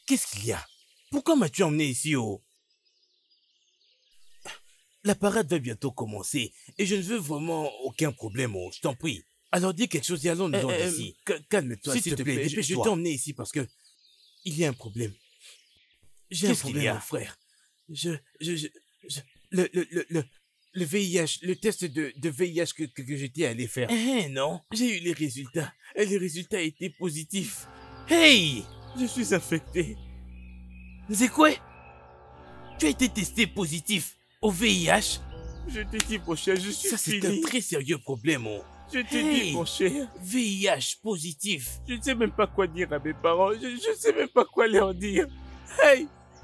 Qu'est-ce qu'il y a? Pourquoi m'as-tu emmené ici La parade va bientôt commencer et je ne veux vraiment aucun problème, je t'en prie. Alors dis quelque chose et allons-nous d'ici. Calme-toi, s'il te plaît, dépêche-toi. Je t'ai emmené ici parce que il y a un problème. J'ai un problème, mon frère. Le VIH, le test de VIH que j'étais allé faire. Non. J'ai eu les résultats. Et les résultats étaient positifs. Hey! Je suis infecté. C'est quoi? Tu as été testé positif au VIH? Je t'ai dit, mon cher, je suis fini. Ça, c'est un très sérieux problème, Je t'ai dit, mon cher. VIH positif. Je ne sais même pas quoi dire à mes parents. Je ne sais même pas quoi leur dire. Hey!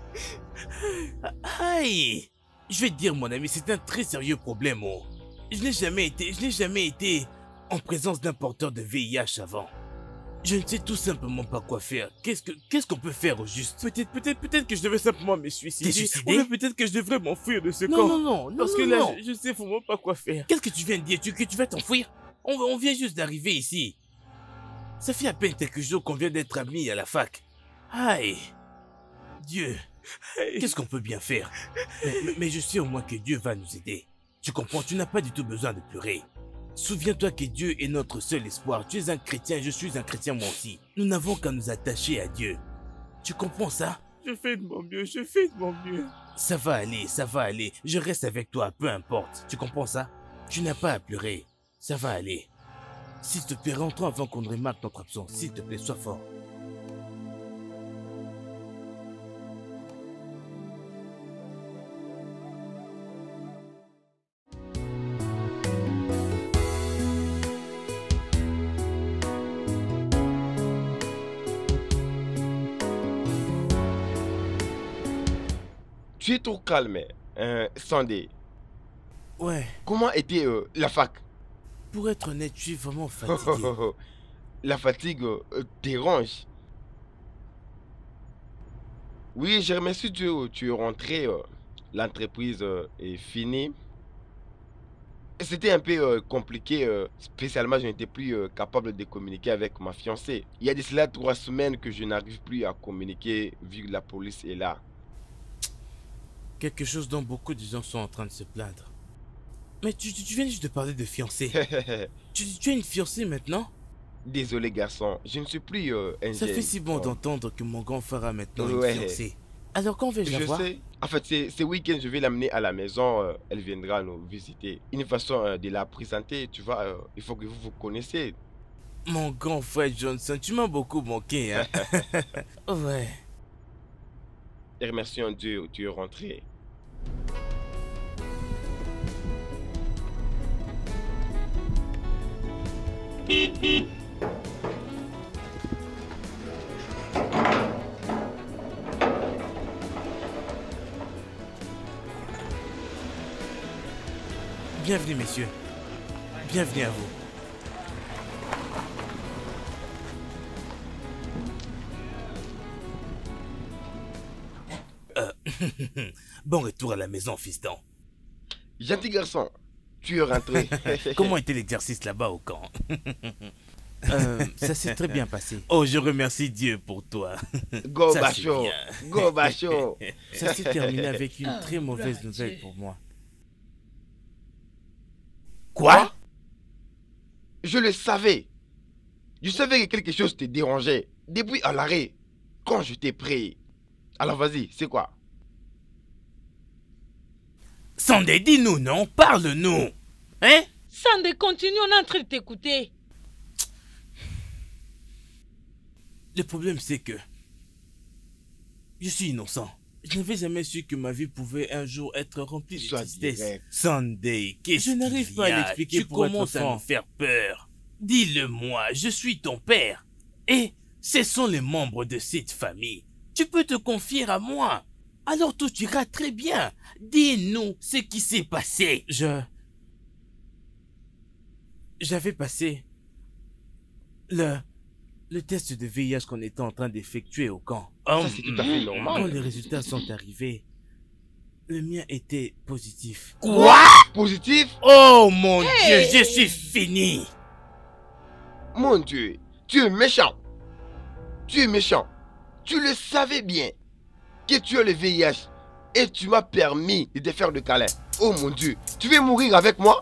Hey! Je vais te dire, mon ami, c'est un très sérieux problème, Je n'ai jamais été en présence d'un porteur de VIH avant. Je ne sais tout simplement pas quoi faire. Qu'est-ce qu'on peut faire au juste? Peut-être que je devrais simplement me suicider. Ou peut-être que je devrais m'enfuir de ce camp. Non. Parce que là, je ne sais vraiment pas quoi faire. Qu'est-ce que tu viens de dire? Que tu vas t'enfuir? On vient juste d'arriver ici. Ça fait à peine quelques jours qu'on vient d'être amis à la fac. Aïe. Dieu. Qu'est-ce qu'on peut bien faire? Mais je sais au moins que Dieu va nous aider. Tu comprends? Tu n'as pas du tout besoin de pleurer. Souviens-toi que Dieu est notre seul espoir. Tu es un chrétien, je suis un chrétien moi aussi. Nous n'avons qu'à nous attacher à Dieu. Tu comprends ça? Je fais de mon mieux. Ça va aller. Je reste avec toi, peu importe. Tu comprends ça? Tu n'as pas à pleurer. Ça va aller. S'il te plaît, rentrons avant qu'on ne remarque notre absence. S'il te plaît, sois fort. Tu es trop calme, Sunday. Ouais. Comment était la fac? Pour être honnête, je suis vraiment fatigué. La fatigue dérange. Oui, j'ai remercié Dieu, tu es rentré, l'entreprise est finie. C'était un peu compliqué, spécialement je n'étais plus capable de communiquer avec ma fiancée. Il y a de cela 3 semaines que je n'arrive plus à communiquer vu que la police est là. Quelque chose dont beaucoup de gens sont en train de se plaindre. Mais tu viens juste de parler de fiancée. tu as une fiancée maintenant? Désolé garçon, je ne suis plus un Ça fait si bon d'entendre que mon grand frère a maintenant une fiancée. Alors quand vais-je la voir? Je sais. En fait, ce week-end, je vais l'amener à la maison. Elle viendra nous visiter. Une façon de la présenter, tu vois, il faut que vous vous connaissiez. Mon grand frère Johnson, tu m'as beaucoup manqué, hein? Ouais. Et remercions Dieu, tu es rentré. Bienvenue, messieurs. Bienvenue à vous. Bon retour à la maison, fiston. Gentil garçon, tu es rentré. Comment était l'exercice là-bas au camp? Ça s'est très bien passé. Oh, je remercie Dieu pour toi. Go Bacho, go Bacho. Ça s'est terminé avec une très mauvaise nouvelle pour moi. Quoi? Je le savais. Je savais que quelque chose te dérangeait. Depuis à l'arrêt, quand je t'ai pris. Alors vas-y, c'est quoi? Sunday, dis-nous non, parle-nous. Hein? Sunday, continue, on est en train de t'écouter. Le problème c'est que je suis innocent. Je n'avais jamais su que ma vie pouvait un jour être remplie de tristesse. Sunday, qu'est-ce que je n'arrive pas à l'expliquer. Tu commences à me faire peur. Dis-le-moi, je suis ton père. Et ce sont les membres de cette famille. Tu peux te confier à moi. Alors tout ira très bien. Dis-nous ce qui s'est passé. J'avais passé le test de VIH qu'on était en train d'effectuer au camp. Ça, c'est tout à fait normal. Quand les résultats sont arrivés, le mien était positif. Quoi? Positif? Oh mon Dieu, je suis fini. Mon Dieu, tu es méchant. Tu es méchant. Tu le savais bien que tu as le VIH et tu m'as permis de te faire de câlin. Oh mon Dieu, tu veux mourir avec moi?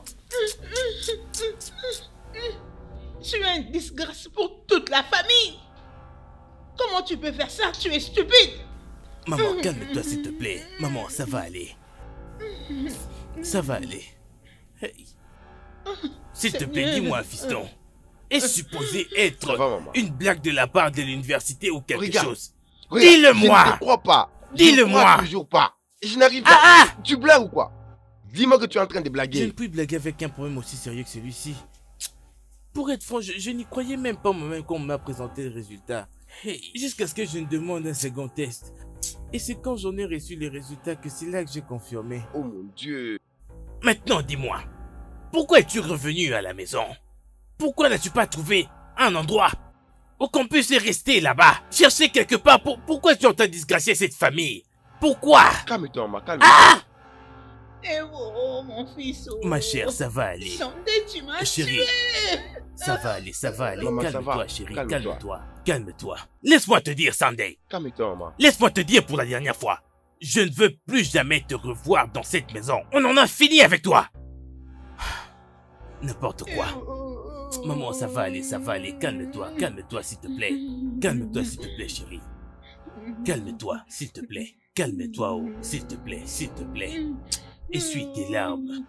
Tu es une disgrâce pour toute la famille. Comment tu peux faire ça? Tu es stupide. Maman, calme-toi s'il te plaît. Maman, ça va aller. Ça va aller. Hey. S'il te plaît, dis-moi, fiston. Est-ce supposé être Ça va, maman. une blague de la part de l'université ou quelque Regarde. chose? Regarde, Dis-le-moi. Je ne te crois pas. Dis-le-moi. Je ne crois toujours pas. Je n'arrive pas. Ah, Tu blagues ou quoi? Dis-moi que tu es en train de Je ne blaguer. puis blaguer avec un problème aussi sérieux que celui-ci. Pour être franc, je n'y croyais même pas moi-même quand on m'a présenté le résultat. Hey, jusqu'à ce que je ne demande un second test. Et c'est quand j'en ai reçu les résultats que c'est là que j'ai confirmé. Oh mon Dieu. Maintenant, dis-moi, pourquoi es-tu revenu à la maison? Pourquoi n'as-tu pas trouvé un endroit où qu'on puisse rester là-bas? Chercher quelque part pourquoi tu es en train de disgracier cette famille? Pourquoi? Calme-toi, maman, calme-toi. Ah! Eh oh, mon fils. Oh. Ma chère, ça va aller. Sunday, tu m'as Chérie, tué. ça va aller, ça va aller. Maman, ça Calme-toi, va. chérie, Calme-toi. calme-toi. Calme-toi. Laisse-moi te dire, Sunday. Calme-toi, maman. Laisse-moi te dire pour la dernière fois. Je ne veux plus jamais te revoir dans cette maison. On en a fini avec toi. N'importe quoi. Maman, ça va aller, ça va aller. Calme-toi, calme-toi s'il te plaît. Calme-toi s'il te plaît, chérie. Calme-toi, s'il te plaît. Calme-toi, oh, s'il te plaît, s'il te plaît. Essuie tes larmes.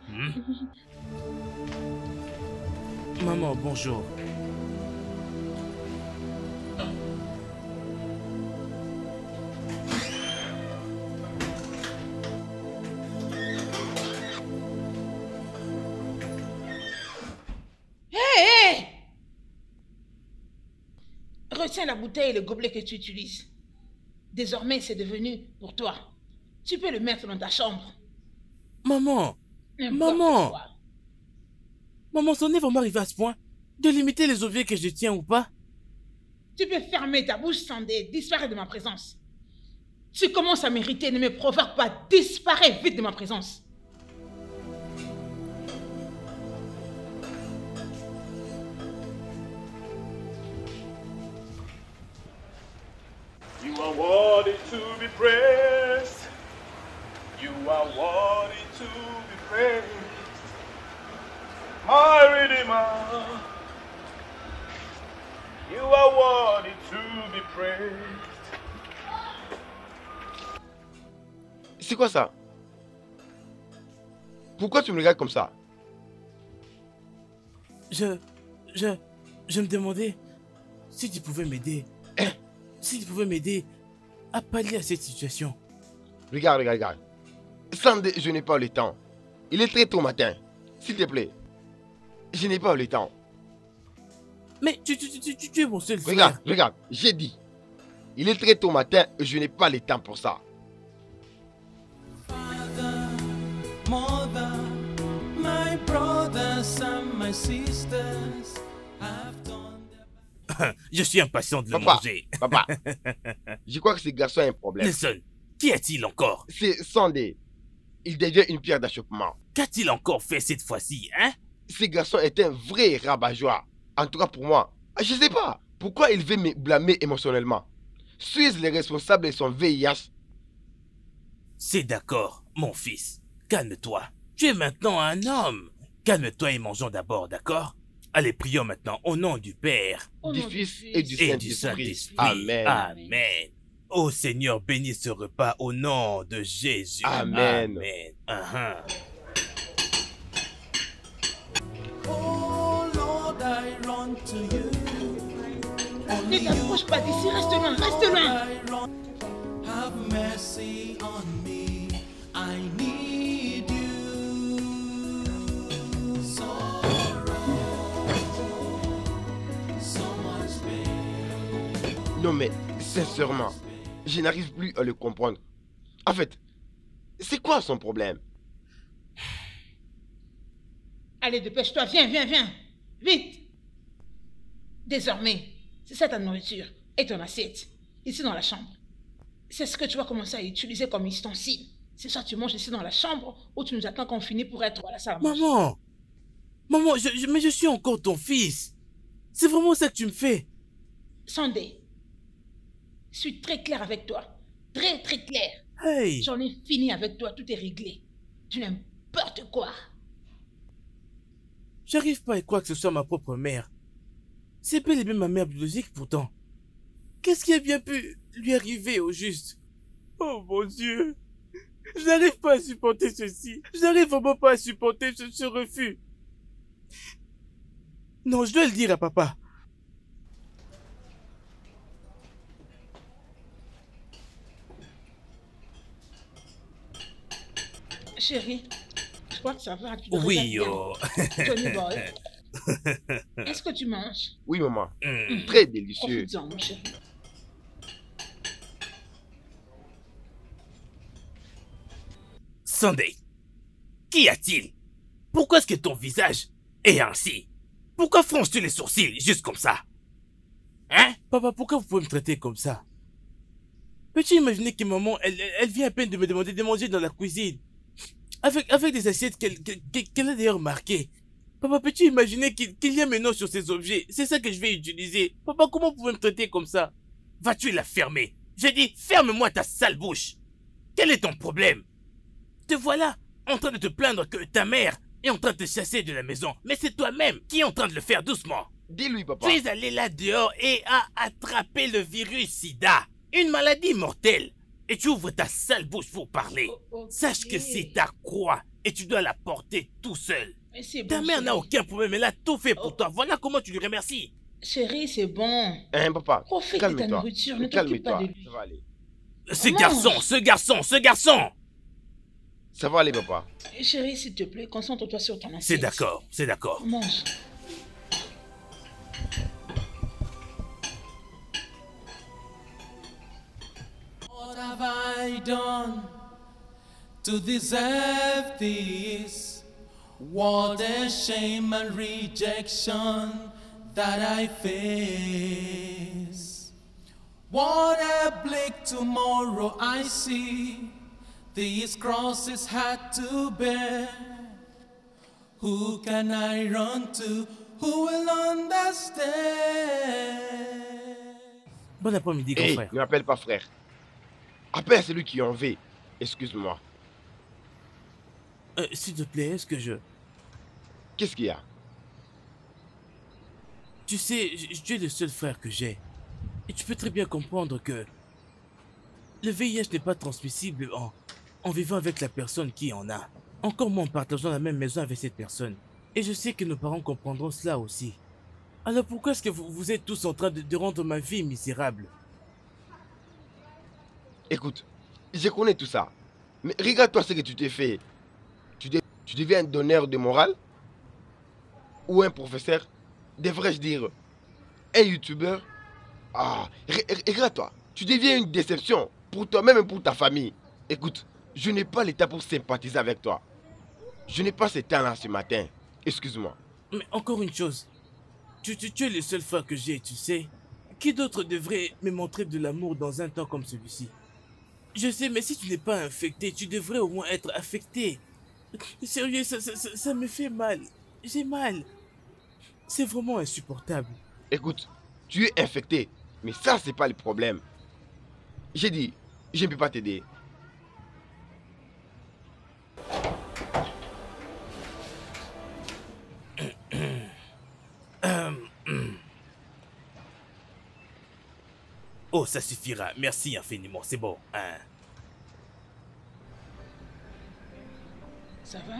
Maman, bonjour. Hé! Retiens la bouteille et le gobelet que tu utilises. Désormais, c'est devenu pour toi. Tu peux le mettre dans ta chambre. Maman, N'importe Maman. quoi. maman, c'en est vraiment arrivé à ce point de limiter les objets que je tiens ou pas? Tu peux fermer ta bouche, Sunday. Disparais de ma présence. Tu commences à m'irriter. Ne me provoque pas. Disparais vite de ma présence. You are worthy to be praised. You are worthy to be praised. My Redeemer. You are worthy to be praised. C'est quoi ça? Pourquoi tu me regardes comme ça? Je me demandais si tu pouvais m'aider. Si tu pouvais m'aider à pallier à cette situation. Regarde, regarde, regarde. Sunday, je n'ai pas le temps. Il est très tôt matin. S'il te plaît. Je n'ai pas le temps. Mais tu es mon seul frère. Regarde, regarde, j'ai dit. Il est très tôt matin et je n'ai pas le temps pour ça. Mother, my brothers and my sisters have done Je suis impatient de le Papa, manger. papa. Je crois que ce garçon a un problème. Nelson, qu'y a-t-il encore? C'est Sunday. Il devient une pierre d'achoppement. Qu'a-t-il encore fait cette fois-ci, hein? Ce garçon est un vrai rabat-joie. En tout cas pour moi. Je ne sais pas. Pourquoi il veut me blâmer émotionnellement? Suis-je le responsable de son VIH? C'est d'accord, mon fils. Calme-toi. Tu es maintenant un homme. Calme-toi et mangeons d'abord, d'accord? Allez, prions maintenant au nom du Père Au Du nom Fils Fils et du et du Saint-Esprit. Saint-Esprit. Amen. Amen. Ô Seigneur, bénis ce repas au nom de Jésus. Amen. Amen. Uh-huh. Oh Lord, I run to you. Ne t'approche pas d'ici. Reste loin. Reste loin. I run. Have mercy on me. I need you. Sorrow, so much pain. Non mais, sincèrement, je n'arrive plus à le comprendre. En fait, c'est quoi son problème? Allez, dépêche-toi. Viens, viens, viens. Vite. Désormais, c'est ça ta nourriture et ton assiette. Ici dans la chambre. C'est ce que tu vas commencer à utiliser comme ustensile. C'est ça, tu manges ici dans la chambre ou tu nous attends qu'on finisse pour être à la salle à manger. Maman! Maman, mais je suis encore ton fils. C'est vraiment ça que tu me fais. Sunday, Je suis très claire avec toi. Très, très claire. Hey! J'en ai fini avec toi, tout est réglé. Tu n'importe quoi. J'arrive pas à croire que ce soit ma propre mère. C'est bel et bien ma mère biologique pourtant. Qu'est-ce qui a bien pu lui arriver au juste? Oh mon Dieu! Je n'arrive pas à supporter ceci. Je n'arrive vraiment pas à supporter ce refus. Non, je dois le dire à papa. Chérie, je crois que ça va. Tu devrais Oui, être oh. bien. Tony Boy, est-ce que tu manges? Oui, maman. Hmm. Très délicieux. Profites-en, mon chéri. Sunday, qu'y a-t-il? Pourquoi est-ce que ton visage est ainsi? Pourquoi fronces-tu les sourcils juste comme ça? Hein? Papa, pourquoi vous pouvez me traiter comme ça? Peux-tu imaginer que maman, elle vient à peine de me demander de manger dans la cuisine? Avec des assiettes qu'elle a d'ailleurs marquées. Papa, peux-tu imaginer qu'il y a mes noms sur ces objets? C'est ça que je vais utiliser. Papa, comment vous pouvez me traiter comme ça? Vas-tu la fermer? J'ai dit, ferme-moi ta sale bouche. Quel est ton problème? Te voilà en train de te plaindre que ta mère est en train de te chasser de la maison. Mais c'est toi-même qui es en train de le faire doucement. Dis-lui, papa. Tu es allé là dehors et as attrapé le virus sida. Une maladie mortelle. Et tu ouvres ta sale bouche pour parler. Ok. Sache que c'est ta croix et tu dois la porter tout seul. Mais c'est bon, Ta mère n'a chérie. aucun problème, elle a tout fait pour toi. Voilà comment tu lui remercies. Chérie, c'est bon. Hein, papa. Profite de ta Calme-toi. nourriture, ne t'occupe pas Calme-toi. de lui. Ça va aller. Ce Mange. garçon, ce garçon, ce garçon. Ça va aller, papa. Chérie, s'il te plaît, concentre-toi sur ton assiette. C'est d'accord, c'est d'accord. Mange. What have I done to deserve this? What a shame and rejection that I face. What a bleak tomorrow I see. These crosses had to bear. Who can I run to? Who will understand? Bon après-midi, grand Hé, frère. ne m'appelle pas frère. Appelle celui qui en veut. Excuse-moi. S'il te plaît, est-ce que je... Qu'est-ce qu'il y a? Tu sais, tu es le seul frère que j'ai. Et tu peux très bien comprendre que le VIH n'est pas transmissible en vivant avec la personne qui en a. Encore moins en partageant la même maison avec cette personne. Et je sais que nos parents comprendront cela aussi. Alors pourquoi est-ce que vous êtes tous en train de rendre ma vie misérable? Écoute, je connais tout ça. Mais regarde-toi ce que tu t'es fait. Tu deviens un donneur de morale? Ou un professeur? Devrais-je dire un youtubeur? Ah, regarde-toi. Tu deviens une déception pour toi-même et pour ta famille. Écoute, je n'ai pas l'état pour sympathiser avec toi. Je n'ai pas ce temps-là ce matin. Excuse-moi. Mais encore une chose. Tu es le seul frère que j'ai, tu sais. Qui d'autre devrait me montrer de l'amour dans un temps comme celui-ci? Je sais, mais si tu n'es pas infecté, tu devrais au moins être affecté. Sérieux, ça me fait mal. J'ai mal. C'est vraiment insupportable. Écoute, tu es infecté. Mais ça, c'est pas le problème. J'ai dit, je ne peux pas t'aider. Oh, ça suffira. Merci infiniment. C'est bon. Hein. Ça va?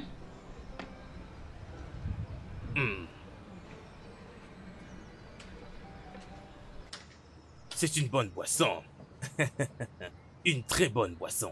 C'est une bonne boisson. Une très bonne boisson.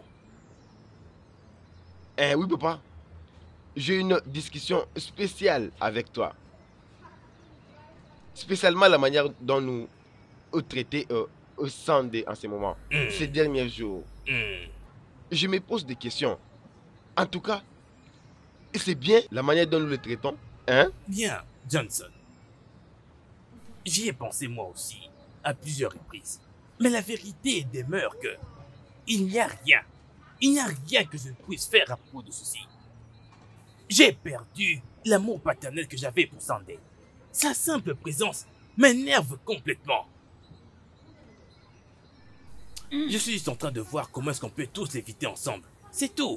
Oui, papa. J'ai une discussion spéciale avec toi. Spécialement la manière dont nous traitons au Sunday en ce moment, ces derniers jours. Je me pose des questions. En tout cas, c'est bien la manière dont nous le traitons, hein? Bien, Johnson. J'y ai pensé moi aussi, à plusieurs reprises. Mais la vérité demeure que il n'y a rien. Il n'y a rien que je ne puisse faire à propos de ceci. J'ai perdu l'amour paternel que j'avais pour Sunday. Sa simple présence m'énerve complètement. Je suis juste en train de voir comment est-ce qu'on peut tous l'éviter ensemble. C'est tout.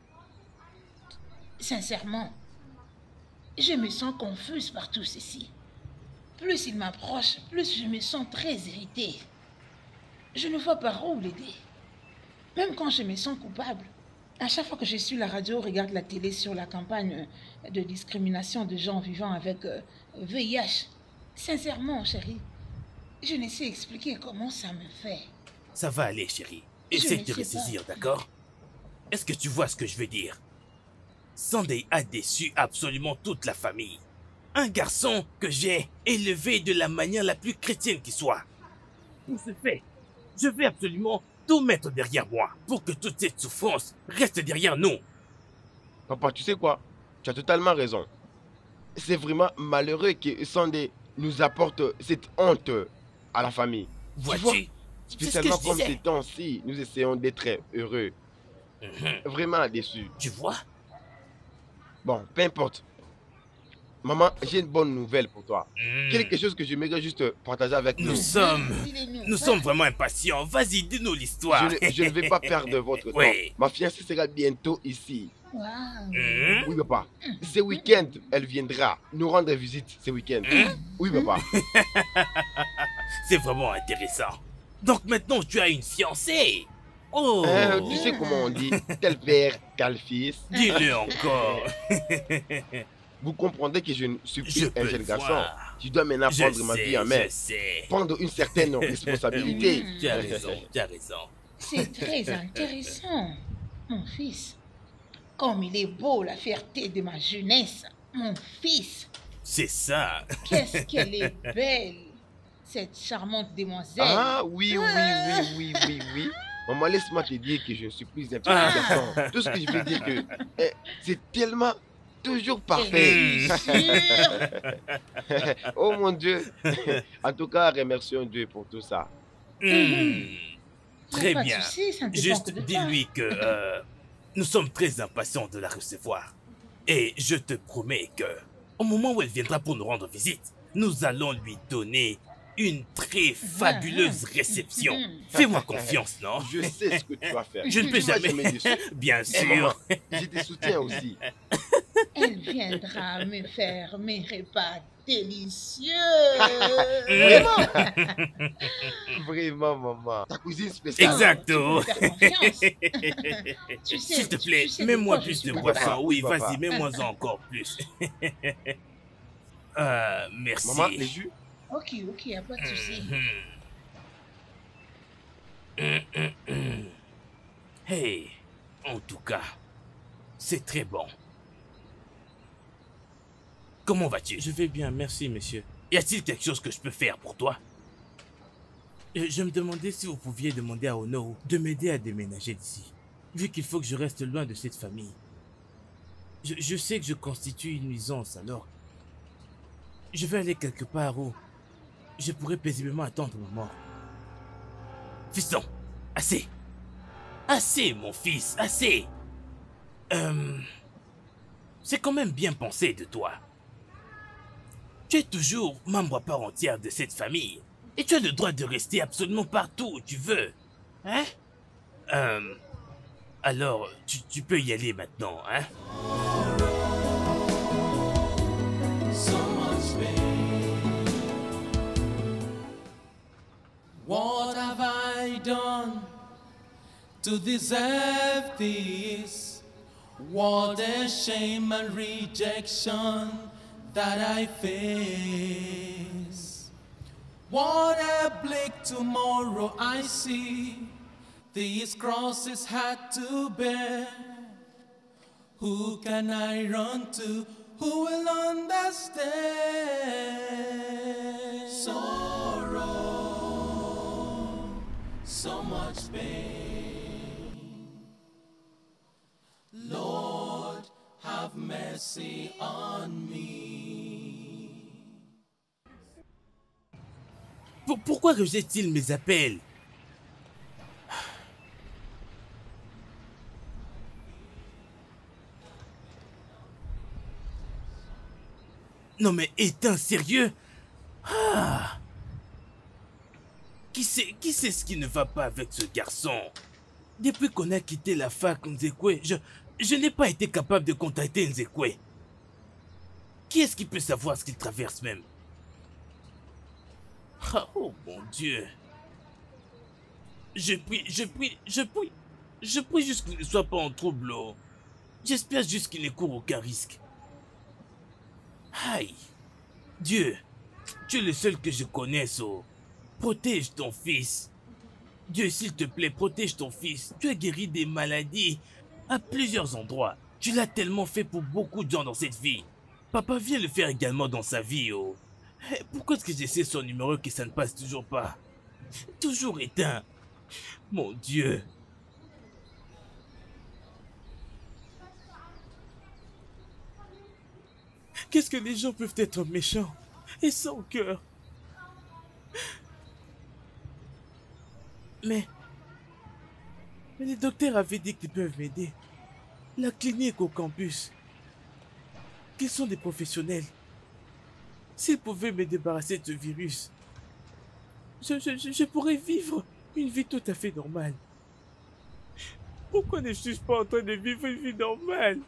Sincèrement, je me sens confuse par tout ceci. Plus il m'approche, plus je me sens très irritée. Je ne vois pas où l'aider. Même quand je me sens coupable, à chaque fois que je suis la radio, regarde la télé sur la campagne de discrimination de gens vivant avec VIH. Sincèrement, chérie, je ne sais expliquer comment ça me fait. Ça va aller, chérie. Je Essaye ne de sais ressaisir, pas. d'accord? Est-ce que tu vois ce que je veux dire? Sunday a déçu absolument toute la famille. Un garçon que j'ai élevé de la manière la plus chrétienne qui soit. Pour ce fait, je vais absolument tout mettre derrière moi pour que toute cette souffrance reste derrière nous. Papa, tu sais quoi? Tu as totalement raison. C'est vraiment malheureux que Sunday nous apporte cette honte à la famille. Tu vois, Vois-tu? C'est ce que spécialement je comme disais. ces temps-ci, nous essayons d'être heureux. Vraiment déçus. Tu vois? Bon, peu importe. Maman, j'ai une bonne nouvelle pour toi. Quelque chose que j'aimerais juste partager avec Nous nous. sommes vraiment impatients. Vas-y, dis-nous l'histoire. Je ne vais pas perdre votre temps. Oui. Ma fiancée sera bientôt ici. Waouh. Oui, papa. Ce week-end, elle viendra nous rendre visite ce week-end. Oui, papa. C'est vraiment intéressant. Donc maintenant, tu as une fiancée. Oh, Tu sais comment on dit, tel père, tel fils. dis-le encore. Vous comprendrez que je ne suis Je plus peux un le jeune garçon. voir. Je dois maintenant Je prendre ma vie en main. je sais. Prendre une certaine responsabilité. Tu as raison, tu as raison. C'est très intéressant, mon fils. Comme il est beau, la fierté de ma jeunesse, mon fils. C'est ça. Qu'est-ce qu'elle est belle, cette charmante demoiselle. Ah oui. Maman, laisse-moi te dire que je ne suis plus un petit garçon. Tout ce que je veux dire que c'est tellement toujours parfait. Sûr. Oh mon Dieu. En tout cas, remercions Dieu pour tout ça. Très Pas de bien. souci, ça ne dépend Juste que de toi. dis-lui que nous sommes très impatients de la recevoir. Et je te promets que, au moment où elle viendra pour nous rendre visite, nous allons lui donner une très fabuleuse réception. Fais-moi confiance, non? Je sais ce que tu vas faire. Je ne peux Tu vas jamais. déçu. Bien Eh, maman, sûr. je te soutiens aussi. Elle viendra me faire mes repas délicieux. Vraiment, maman. Ta cousine spéciale. Exacto. Tu peux me faire confiance. Tu sais, S'il te plaît, tu sais de mets-moi quoi je plus suis de capable. boisson. Oui, Papa. vas-y, mets-moi encore plus. Merci. Maman, les jus? Ok, y a pas de souci. Hey, en tout cas, c'est très bon. Comment vas-tu? Je vais bien, merci, monsieur. Y a-t-il quelque chose que je peux faire pour toi? Je me demandais si vous pouviez demander à Ono de m'aider à déménager d'ici, vu qu'il faut que je reste loin de cette famille. Je sais que je constitue une nuisance, alors je vais aller quelque part où je pourrai paisiblement attendre ma mort. Fiston, assez. Assez, mon fils, assez. C'est quand même bien pensé de toi. Tu es toujours membre à part entière de cette famille. Et tu as le droit de rester absolument partout où tu veux. Hein? Alors, tu peux y aller maintenant, hein? So much pain. What have I done to deserve this? What a shame and rejection that I face. What a bleak tomorrow I see. These crosses had to bear. Who can I run to? Who will understand? Sorrow, so much pain. Lord, have mercy on me. Pourquoi rejette-t-il mes appels? Non mais éteins sérieux? qui sait ce qui ne va pas avec ce garçon? Depuis qu'on a quitté la fac Nzekwe, je n'ai pas été capable de contacter Nzekwe. Qui est-ce qui peut savoir ce qu'il traverse même? Ah, oh mon Dieu. Je prie juste qu'il ne soit pas en trouble. Oh. J'espère juste qu'il ne court aucun risque. Aïe. Dieu, tu es le seul que je connaisse. Oh. Protège ton fils. Dieu, s'il te plaît, protège ton fils. Tu as guéri des maladies à plusieurs endroits. Tu l'as tellement fait pour beaucoup de gens dans cette vie. Papa vient le faire également dans sa vie. Oh. Pourquoi est-ce que j'essaie son numéro et que ça ne passe toujours pas? Toujours éteint. Mon Dieu. Qu'est-ce que les gens peuvent être méchants et sans cœur? Mais les docteurs avaient dit qu'ils peuvent m'aider. La clinique au campus. Qu'ils sont des professionnels. S'ils pouvaient me débarrasser de ce virus, je pourrais vivre une vie tout à fait normale. Pourquoi ne suis-je pas en train de vivre une vie normale?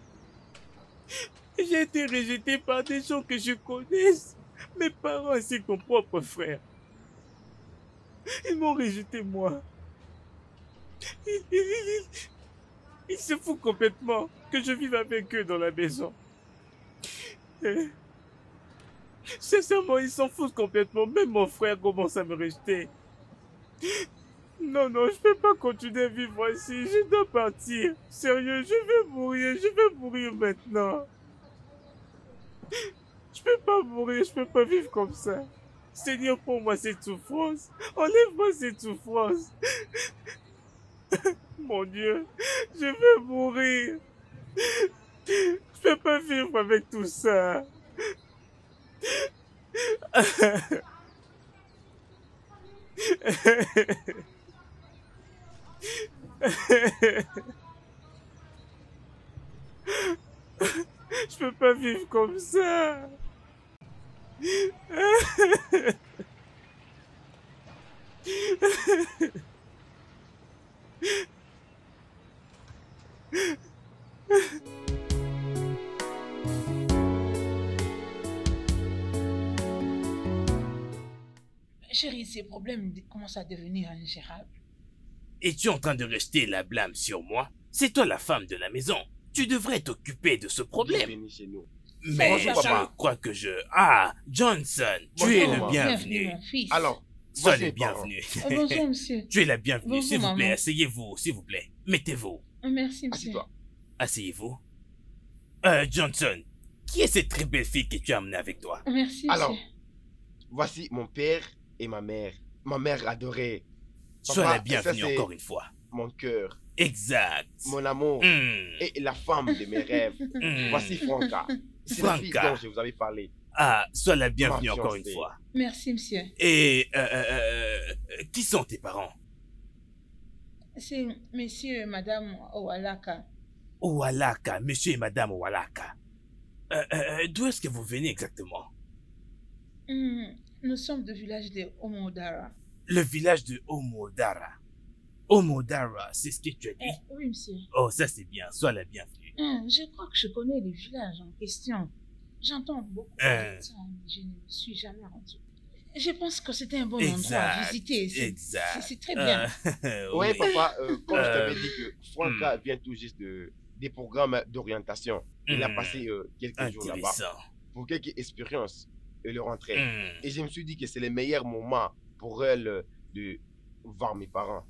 J'ai été rejeté par des gens que je connaisse. Mes parents ainsi que mon propre frère. Ils m'ont rejeté moi. Ils se foutent complètement que je vive avec eux dans la maison. Sincèrement, ils s'en foutent complètement. Même mon frère commence à me rejeter. Non, je peux pas continuer à vivre ici. Je dois partir. Sérieux, je vais mourir maintenant. Je peux pas mourir, je peux pas vivre comme ça. Seigneur, pour moi cette souffrance. Enlève-moi cette souffrance. Mon Dieu, je vais mourir. Je peux pas vivre avec tout ça. Je peux pas vivre comme ça. Chérie, ces problèmes commencent à devenir ingérables. Es-tu en train de rejeter la blâme sur moi? C'est toi la femme de la maison. Tu devrais t'occuper de ce problème. Bienvenue chez nous. Mais Bonjour, je papa. crois que je... Ah, Johnson, tu es Bonjour, le maman. bienvenu. mon fils. Alors, Sois voici le mes parents. bienvenu. Bonjour, monsieur. Tu es la bienvenue, Bonjour, s'il vous plaît. maman. Asseyez-vous, s'il vous plaît. Mettez-vous. Merci, monsieur. Assieds-toi. Asseyez-vous. Johnson, qui est cette très belle fille que tu as amenée avec toi? Merci, Alors, monsieur. voici mon père et ma mère. Ma mère adorée. Sois Papa, la bienvenue ça, c'est encore une fois. Mon cœur, Exact. mon amour Hmm, et la femme de mes rêves. hmm. Voici Franca. C'est la fille Franca. dont je vous avais parlé. Ah, sois la bienvenue Ma encore une fiancée. fois. Merci, monsieur. Et qui sont tes parents? C'est monsieur et madame Owalaka. Owalaka, monsieur et madame Owalaka. D'où est-ce que vous venez exactement? Nous sommes du village de Omodara. Le village de Omodara. Omodara, c'est ce que tu as dit? Oui, monsieur. Oh, ça c'est bien, sois la bienvenue. Je crois que je connais le village en question. J'entends beaucoup parler de ça, mais je ne me suis jamais rendu. Je pense que c'était un bon endroit à visiter. C'est très bien. Oui, Oui. papa, comme je t'avais dit que Franca vient tout juste des programmes d'orientation. Il a passé quelques jours là-bas Intéressant. pour quelques expériences et le rentrer. Hmm. Et je me suis dit que c'est le meilleur moment pour elle de voir mes parents.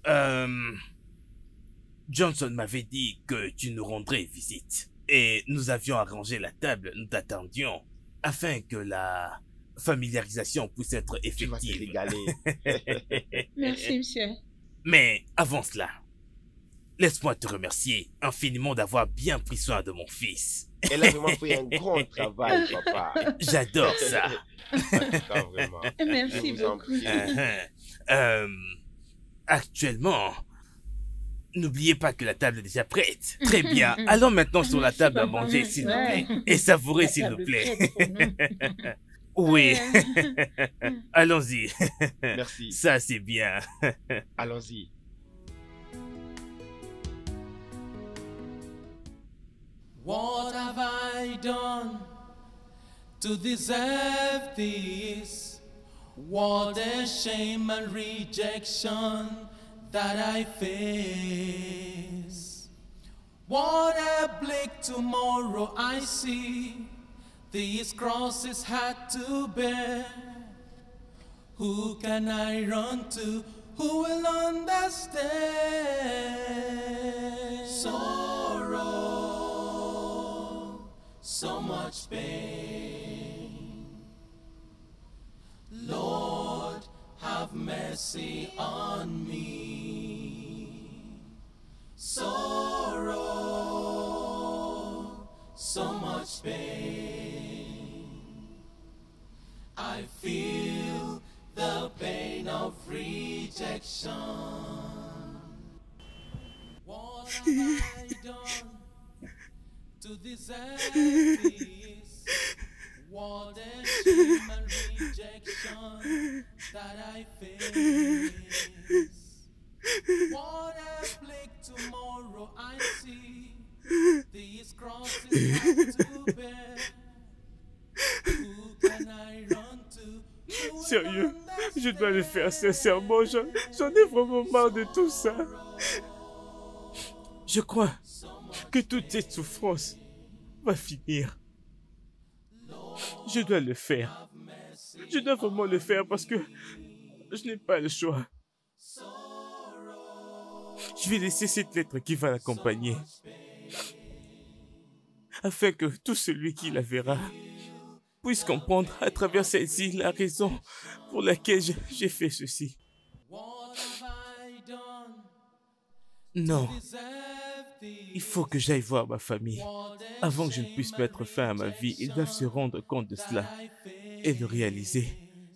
Johnson m'avait dit que tu nous rendrais visite. Et nous avions arrangé la table, nous t'attendions, afin que la familiarisation puisse être Tu vas te effective. régaler. Merci, monsieur. Mais avant cela, laisse-moi te remercier infiniment d'avoir bien pris soin de mon fils. Elle a vraiment fait un grand travail, papa. J'adore ça. Ah, vraiment. Merci Je vous en beaucoup. prie. Actuellement, n'oubliez pas que la table est déjà prête. Très bien. Allons maintenant sur la Merci, table à papa. manger, s'il vous Ouais. plaît. Et savourez, La s'il vous table plaît. prête pour nous. Oui. Allons-y. Merci. Ça, c'est bien. Allons-y. What have I done to deserve this? What a shame and rejection that I face. What a bleak tomorrow I see. These crosses had to bear. Who can I run to? Who will understand? Sorrow, so much pain. Lord, have mercy on me. Sorrow, so much pain. I feel the pain of rejection. What have I done to deserve this? What a shame and rejection that I face. What a bleak tomorrow I see. These crosses have to bear. Who can I run to? Sérieux, je dois le faire sincèrement. J'en ai vraiment marre de tout ça. Je crois que toute cette souffrance va finir. Je dois le faire. Je dois vraiment le faire parce que je n'ai pas le choix. Je vais laisser cette lettre qui va l'accompagner. Afin que tout celui qui la verra puisse comprendre à travers celle-ci la raison pour laquelle j'ai fait ceci. Non, il faut que j'aille voir ma famille. Avant que je ne puisse mettre fin à ma vie, ils doivent se rendre compte de cela et le réaliser.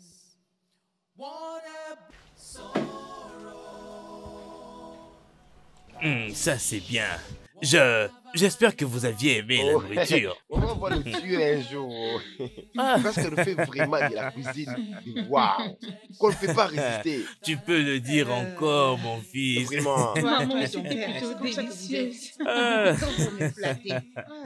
Ça c'est bien. J'espère que vous aviez aimé la nourriture. On va le tuer un jour. Parce qu'elle fait vraiment de la cuisine. Waouh! Qu'on ne peut pas résister. Tu peux le dire encore, mon fils. Vraiment. Maman et ton père, c'est comme ça que vous êtes. Quand vous me flattez.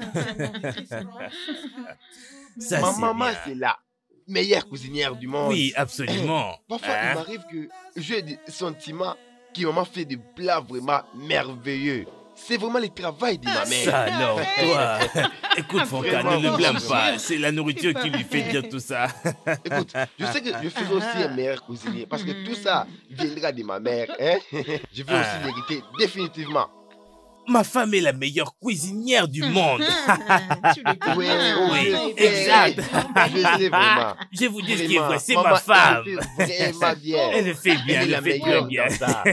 Ça, Ma c'est maman, bien. c'est la meilleure cuisinière du monde. Oui, absolument. Parfois, il m'arrive que j'ai des sentiments qui maman fait des plats vraiment merveilleux. C'est vraiment le travail de ma mère. Ça alors, toi. Écoute, Fonka, ne le blâme pas. C'est la nourriture qui lui fait dire tout ça. Écoute, je sais que je ferai aussi un meilleur cuisinier parce que tout ça viendra de ma mère. Hein? Je vais aussi l'hériter définitivement. Ma femme est la meilleure cuisinière du monde. Oui, Oui, exact. Je sais vraiment. Je vous dis ce qui est Vraiment, vrai, c'est maman, ma femme. Elle fait vraiment bien. Elle le fait bien, Elle est elle la le fait très meilleure bien. dans ça.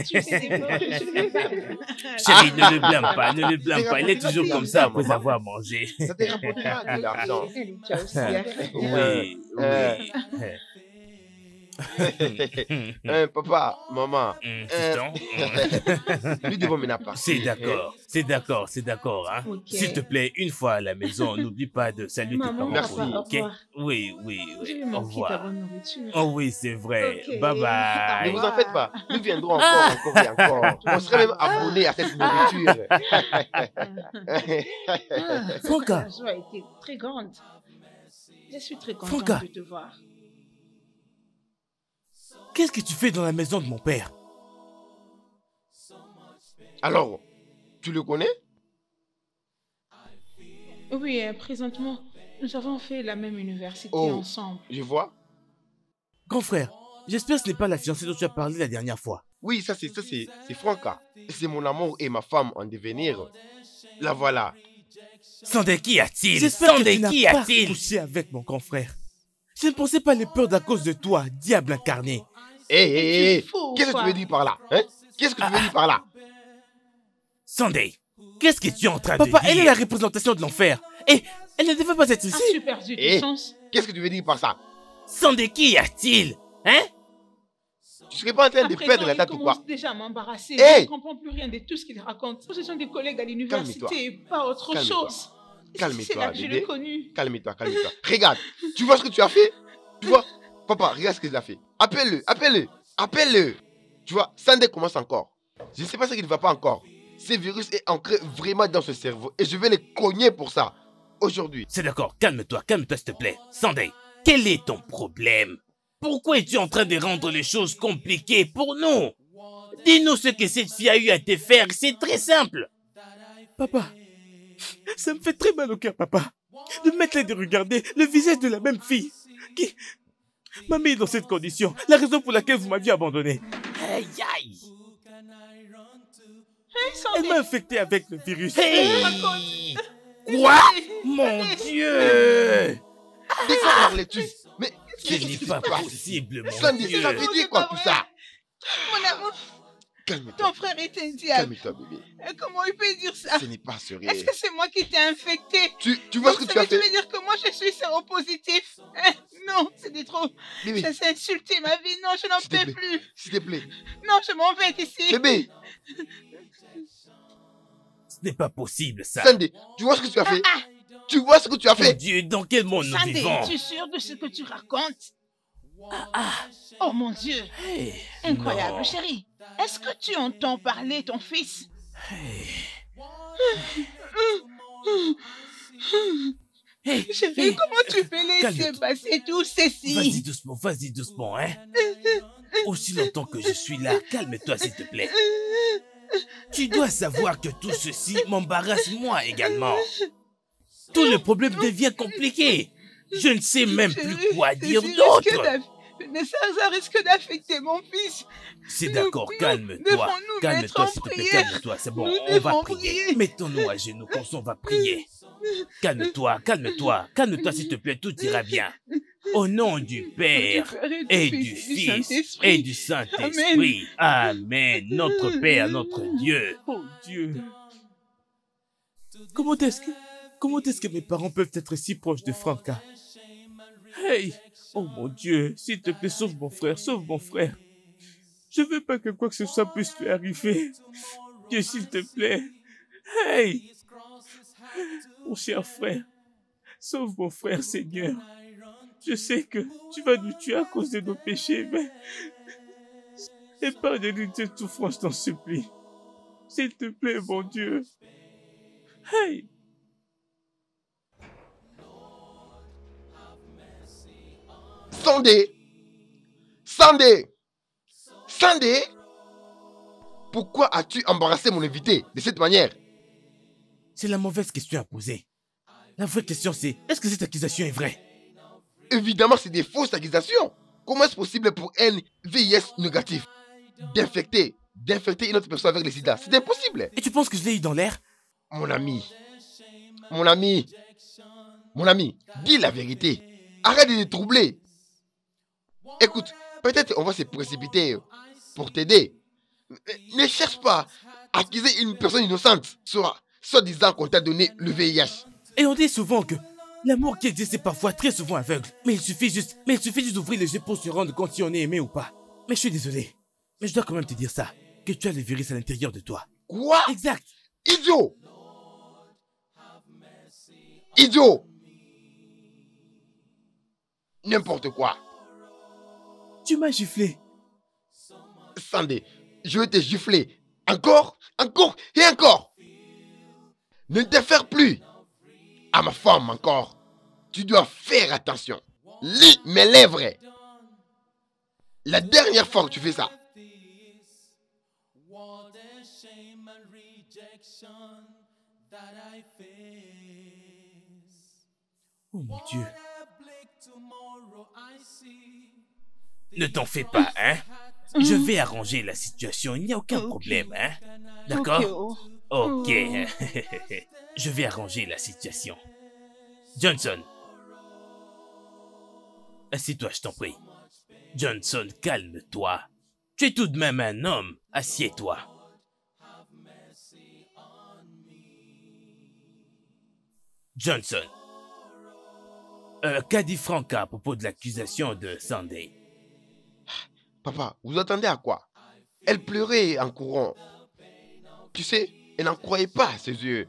Chérie, ne le blâme pas, ne le blâme pas. Il est toujours comme ça après avoir mangé. Ça te rapportera de l'argent. Elle est déjà aussi affaire. Oui, oui. Papa, maman, Fiston. nous devons maintenant partir. C'est d'accord, hein. Ok. S'il te plaît, une fois à la maison, n'oublie pas de saluer tes Maman, parents. Merci. polis, au ok? revoir. Oui, Je vais au manquer ta revoir. bonne nourriture. Oh oui, c'est vrai. Ok. Bye Ne bye. vous en faites pas, nous viendrons encore et encore. On serait même abonnés à cette nourriture. Fonka. La joie a été très grande. Je suis très contente Fonka. de te voir. Qu'est-ce que tu fais dans la maison de mon père? Alors, tu le connais? Oui, présentement, nous avons fait la même université Oh. ensemble. Je vois. Grand frère, j'espère que ce n'est pas la fiancée dont tu as parlé la dernière fois. Oui, ça c'est Franca. C'est mon amour et ma femme en devenir. La voilà. Sandé, qu'y a-t-il? J'espère que Sandé, tu n'as qu'y pas a-t-il? couché avec mon grand frère. Je ne pensais pas les peurs à cause de toi, diable incarné. Hé, Tu es fou, qu'est-ce que tu quoi. veux dire par là? Hein? Qu'est-ce que tu veux dire par là? Sandé, qu'est-ce que tu es en train de Papa, dire? elle est la représentation de l'enfer. Et elle ne devait pas être ici. As-tu perdu Eh. ton sens? Qu'est-ce que tu veux dire par ça? Sandé, qu'y a-t-il? Hein? Tu serais pas en train de Après perdre tout, la il tête ou quoi? commence déjà à m'embarrasser. Hey. Je ne comprends plus rien de tout ce qu'il raconte. Ce sont des collègues à l'université, pas autre Calme-toi. chose. Calme-toi, C'est là que je bébé. l'ai connu. Calme-toi. Regarde, tu vois ce que tu as fait? Tu vois, papa, regarde ce qu'il a fait. Appelle-le, appelle-le, appelle-le. Tu vois, Sandé commence encore. Je ne sais pas ce qui ne va pas encore. Ce virus est ancré vraiment dans ce cerveau et je vais les cogner pour ça. Aujourd'hui. C'est d'accord, calme-toi s'il te plaît. Sunday, quel est ton problème? Pourquoi es-tu en train de rendre les choses compliquées pour nous? Dis-nous ce que cette fille a eu à te faire, c'est très simple. Papa, ça me fait très mal au cœur, papa. De mettre là et de regarder le visage de la même fille qui m'a mis dans cette condition. La raison pour laquelle vous m'aviez abandonné. Aïe, aïe. Elle m'a infecté avec le virus. Hey! Quoi? Mon Dieu! De quoi parles-tu? Mais Ce n'est pas possible, mon Sandy, Dieu. ça veut dire quoi tout ça? Mon amour, Calme-toi. ton frère est un diable. Calme-toi, bébé. Comment il peut dire ça? Ce n'est pas sérieux. Est-ce que c'est moi qui t'ai infecté? Tu vois ce que tu as Tu fait? veux dire que moi je suis séropositif? Non, c'était trop. Bébé, Ça s'est insulté ma vie. Non, je n'en S'il te peux plaît. plus. s'il te plaît. Non, je m'en vais d'ici. Bébé, Ce n'est pas possible, ça. Sandy, tu vois ce que tu as fait? Tu vois ce que tu as Mon fait? Dieu, dans quel monde nous Sandy, vivons? es-tu sûr de ce que tu racontes? Oh mon Dieu. Hey, Incroyable, non. chérie. Est-ce que tu entends parler ton fils? Hey, Chérie, hey, comment tu peux laisser calme-toi. passer tout ceci? Vas-y doucement, hein. Aussi longtemps que je suis là, calme-toi s'il te plaît. Tu dois savoir que tout ceci m'embarrasse moi également. Tout le problème devient compliqué. Je ne sais même plus quoi dire d'autre. Mais ça risque d'affecter mon fils. C'est Nous d'accord, devons calme-toi. nous Calme-toi mettre en s'il te plaît, prière. calme-toi, c'est bon, Nous on va devons prier. prier. Mettons-nous à genoux, comme ça on va prier. Calme-toi s'il te plaît, tout ira bien. Au nom du Père et du Fils et du Saint-Esprit. Amen. Notre Père, notre Dieu. Oh Dieu. Comment est-ce que mes parents peuvent être si proches de Franca? Hey! Oh mon Dieu, s'il te plaît, sauve mon frère, sauve mon frère. Je veux pas que quoi que ce soit puisse lui arriver. Dieu, s'il te plaît. Hey! Mon cher frère, sauve mon frère, Seigneur. Je sais que tu vas nous tuer à cause de nos péchés, mais épargne-nous de cette souffrance, t'en supplie. S'il te plaît, mon Dieu. Hey! Sandy! Sandy! Sandy! Pourquoi as-tu embarrassé mon invité de cette manière? C'est la mauvaise question à poser. La vraie question c'est, est-ce que cette accusation est vraie? Évidemment, c'est des fausses accusations. Comment est-ce possible pour un VIH négatif d'infecter une autre personne avec le sida? C'est impossible. Et tu penses que je l'ai eu dans l'air? Mon ami, dis la vérité. Arrête de te troubler. Écoute, peut-être on va se précipiter pour t'aider. Ne cherche pas à accuser une personne innocente, soit disant qu'on t'a donné le VIH. Et on dit souvent que l'amour qui existe est parfois très souvent aveugle. Mais il suffit juste d'ouvrir les yeux pour se rendre compte si on est aimé ou pas. Mais je suis désolé. Mais je dois quand même te dire ça. Que tu as le virus à l'intérieur de toi. Quoi? Exact. Idiot! Idiot! N'importe quoi. Tu m'as giflé. Sandy, je vais te gifler. Encore et encore. Ne t'affaire plus à ma femme encore. Tu dois faire attention. Lis mes lèvres. La dernière fois que tu fais ça. Oh mon Dieu. Ne t'en fais pas, hein. Je vais arranger la situation, il n'y a aucun problème, hein. D'accord? Ok. Je vais arranger la situation. Johnson. Assieds-toi, je t'en prie. Johnson, calme-toi. Tu es tout de même un homme. Assieds-toi. Johnson. Qu'a dit Franca à propos de l'accusation de Sunday? Papa, vous attendez à quoi? Elle pleurait en courant. Tu sais, elle n'en croyait pas à ses yeux.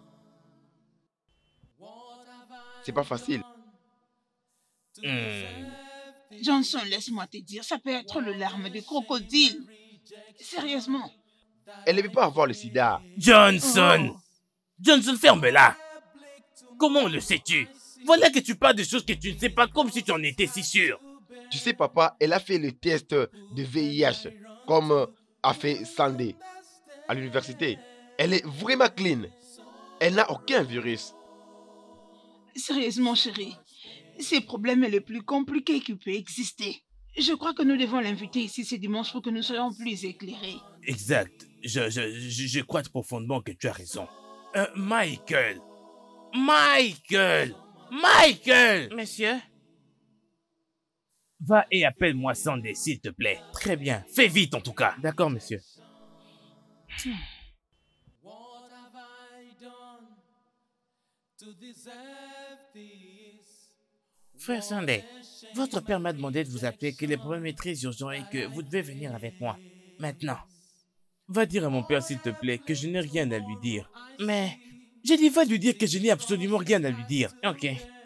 C'est pas facile. Johnson, laisse-moi te dire, ça peut être le larme de crocodile. Sérieusement. Elle ne veut pas avoir le sida. Johnson! Oh. Johnson, ferme-la! Comment le sais-tu? Voilà que tu parles de choses que tu ne sais pas comme si tu en étais si sûr. Tu sais, papa, elle a fait le test de VIH, comme a fait Sandy à l'université. Elle est vraiment clean. Elle n'a aucun virus. Sérieusement, chérie, ce problème est le plus compliqué qui peut exister. Je crois que nous devons l'inviter ici ce dimanche pour que nous soyons plus éclairés. Exact. Je crois profondément que tu as raison. Michael! Michael! Michael! Monsieur? Va et appelle-moi Sandy, s'il te plaît. Très bien. Fais vite, en tout cas. D'accord, monsieur. What have I done to deserve this? Frère Sunday, votre père m'a demandé de vous appeler, que le problème est très urgent et que vous devez venir avec moi. Maintenant. Va dire à mon père, s'il te plaît, que je n'ai rien à lui dire. Mais... J'ai dit, va lui dire que je n'ai absolument rien à lui dire. Ok.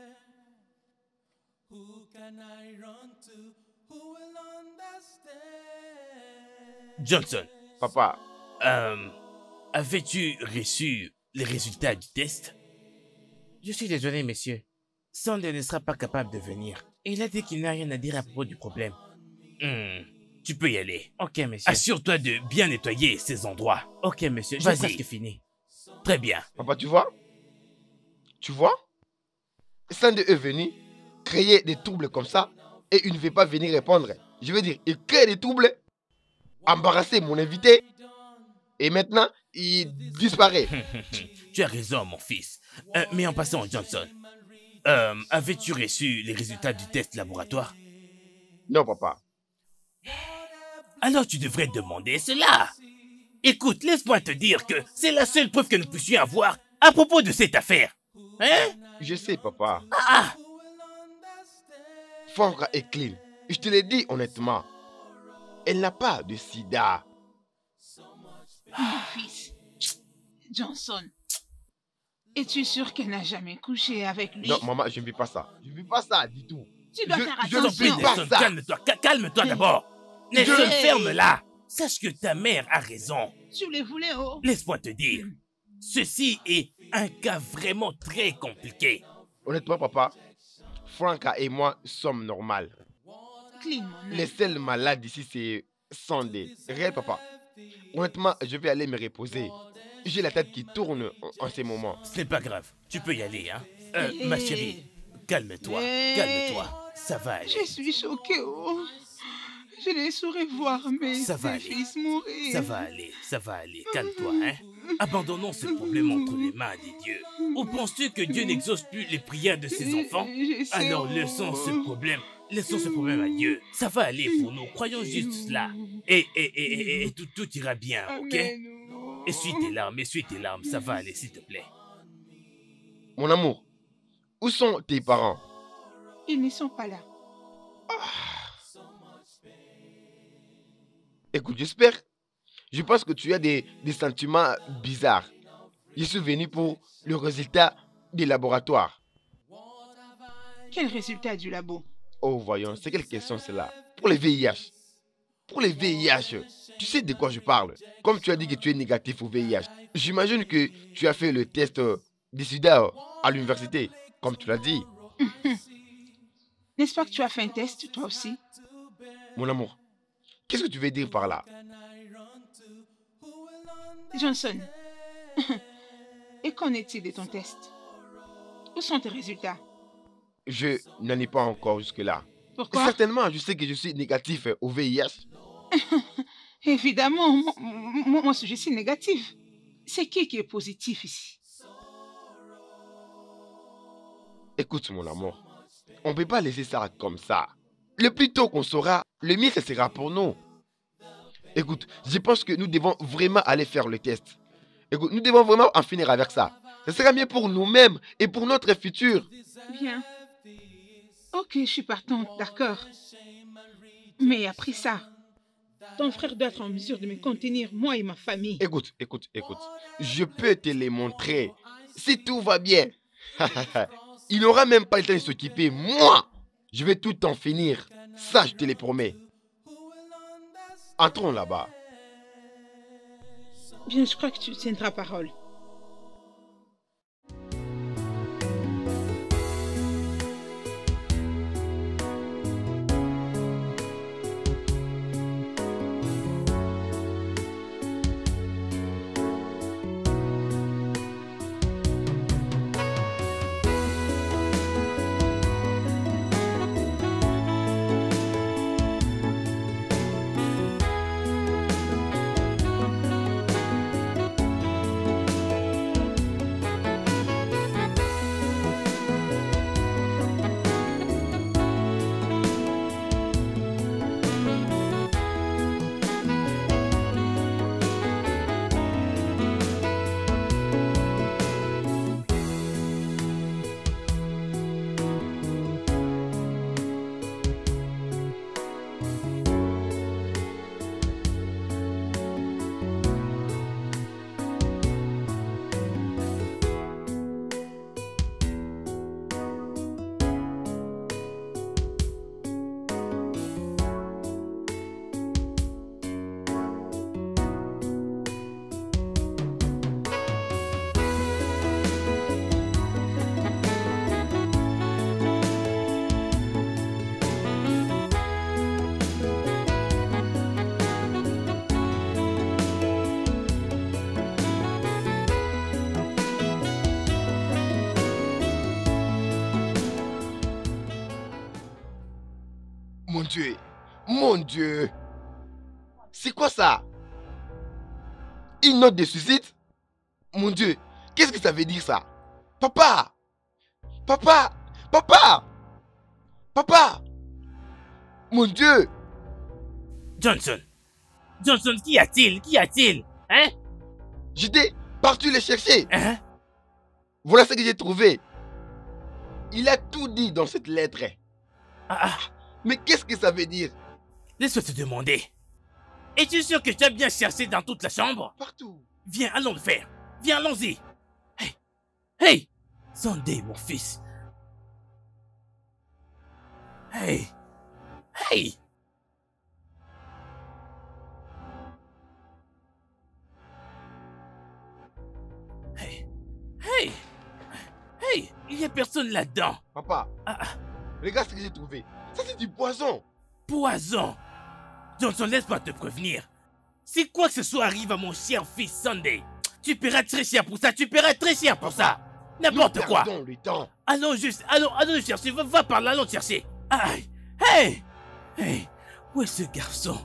Who can I run to? Who will understand? Johnson, Papa, avais-tu reçu les résultats du test? Je suis désolé, monsieur. Sunday ne sera pas capable de venir. Il a dit qu'il n'a rien à dire à propos du problème. Tu peux y aller. Ok, monsieur. Assure-toi de bien nettoyer ces endroits. Ok, monsieur. J'ai Vas-y. presque fini. Très bien. papa, tu vois? Tu vois? Sandy est venu créer des troubles comme ça et il ne veut pas venir répondre. Je veux dire, il crée des troubles, embarrasser mon invité et maintenant il disparaît. Tu as raison, mon fils. Mais en passant, Johnson, avais-tu reçu les résultats du test laboratoire? Non, papa. Alors tu devrais demander cela. Écoute, laisse-moi te dire que c'est la seule preuve que nous puissions avoir à propos de cette affaire. Hein? Je sais, papa. Ah! Franca est clean. Je te l'ai dit honnêtement. Elle n'a pas de sida. Mon fils, Johnson, es-tu sûr qu'elle n'a jamais couché avec lui? Non, maman, je ne vis pas ça. Je ne vis pas ça du tout. Tu dois je- faire je S'il te plaît, ne attention. vis pas Nelson, ça. calme-toi. Calme-toi d'abord. Nelson, Je- ferme-la. Sache que ta mère a raison. Tu les voulais, oh? Laisse-moi te dire. Ceci est un cas vraiment très compliqué. Honnêtement, papa, Franca et moi sommes normales. Clean, mon Les seuls malades ici, c'est Sandy. Réel, papa. Honnêtement, je vais aller me reposer. J'ai la tête qui tourne en ces moments. Ce n'est pas grave. Tu peux y aller, hein. Eh. Ma chérie, calme-toi. Eh. Calme-toi. Ça va aller. Je suis choquée, oh. Je ne saurais voir mes Ça va deux aller. fils mourir. Ça va aller. Ça va aller. Calme-toi, hein. Abandonnons ce problème entre les mains des dieux. Ou penses-tu que Dieu n'exauce plus les prières de ses enfants? Je sais, Alors oh. laissons ce problème à Dieu. Ça va aller pour nous. Croyons juste cela. Et tout ira bien, ok? Amen, oh. Essuie tes larmes. Ça va aller, s'il te plaît. Mon amour, où sont tes parents? Ils ne sont pas là. Écoute, j'espère. Je pense que tu as des sentiments bizarres. Je suis venu pour le résultat des laboratoires. Quel résultat du labo? Oh, voyons, c'est quelle question cela? Pour les VIH. Pour les VIH, tu sais de quoi je parle. Comme tu as dit que tu es négatif au VIH, j'imagine que tu as fait le test du sida à l'université, comme tu l'as dit. N'est-ce pas que tu as fait un test, toi aussi? Mon amour, qu'est-ce que tu veux dire par là? Johnson, et qu'en est-il de ton test? Où sont tes résultats? Je n'en ai pas encore jusque-là. Pourquoi? Certainement, je sais que je suis négatif au VIH. Évidemment, moi, je suis négatif. C'est qui est positif ici? Écoute, mon amour, on ne peut pas laisser ça comme ça. Le plus tôt qu'on saura, le mieux ce sera pour nous. Écoute, je pense que nous devons vraiment aller faire le test. Écoute, nous devons vraiment en finir avec ça. Ce sera mieux pour nous-mêmes et pour notre futur. Bien. Ok, je suis partante, d'accord. Mais après ça, ton frère doit être en mesure de me contenir, moi et ma famille. Écoute. Je peux te les montrer. Si tout va bien. Il n'aura même pas le temps de s'occuper. Moi, je vais tout en finir. Ça, je te les promets. Entrons là-bas. Bien, je crois que tu tiendras parole. Mon Dieu, mon Dieu. C'est quoi ça? Une note de suicide? Mon Dieu, qu'est-ce que ça veut dire ça? Papa! Papa! Papa! Papa! Mon Dieu! Johnson! Johnson, qu'y a-t-il? Qu'y a-t-il? Hein? J'étais parti les chercher. Hein? Voilà ce que j'ai trouvé. Il a tout dit dans cette lettre. Ah, Mais qu'est-ce que ça veut dire? laisse-moi te demander. Es-tu sûr que tu as bien cherché dans toute la chambre? Partout. Viens, allons le faire. Viens, allons-y. Hey! Hey! Sunday, mon fils. Hey! Hey! Hey! Hey! Hey! Il n'y a personne là-dedans. Papa, regarde ce que j'ai trouvé. Ça, c'est du poison. Poison! Johnson, laisse-moi te prévenir. Si quoi que ce soit arrive à mon cher fils Sunday, tu paieras très cher pour ça, tu paieras très cher pour ça. N'importe quoi. Perdons le temps. Allons le chercher, va par là, allons le chercher. Aïe! Hey! Hey! Où est ce garçon?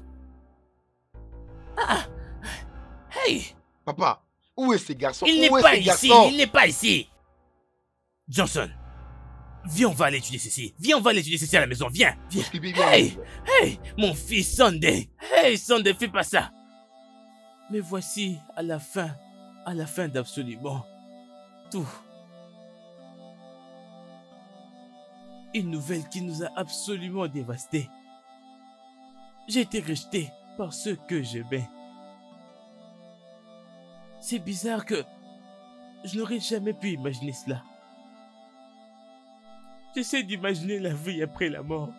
Ah! Hey! Papa, où est ce garçon? Il n'est Où est pas ce ici, garçon? il n'est pas ici. Johnson, viens, on va aller étudier ceci. Viens, on va aller étudier ceci à la maison, viens, viens. Scooby, viens, Hey! viens. Hey! Mon fils Sunday! Hey, Sunday, fais pas ça! Mais voici, à la fin d'absolument tout. Une nouvelle qui nous a absolument dévastés. J'ai été rejeté par ceux que j'aimais. C'est bizarre que je n'aurais jamais pu imaginer cela. J'essaie d'imaginer la vie après la mort.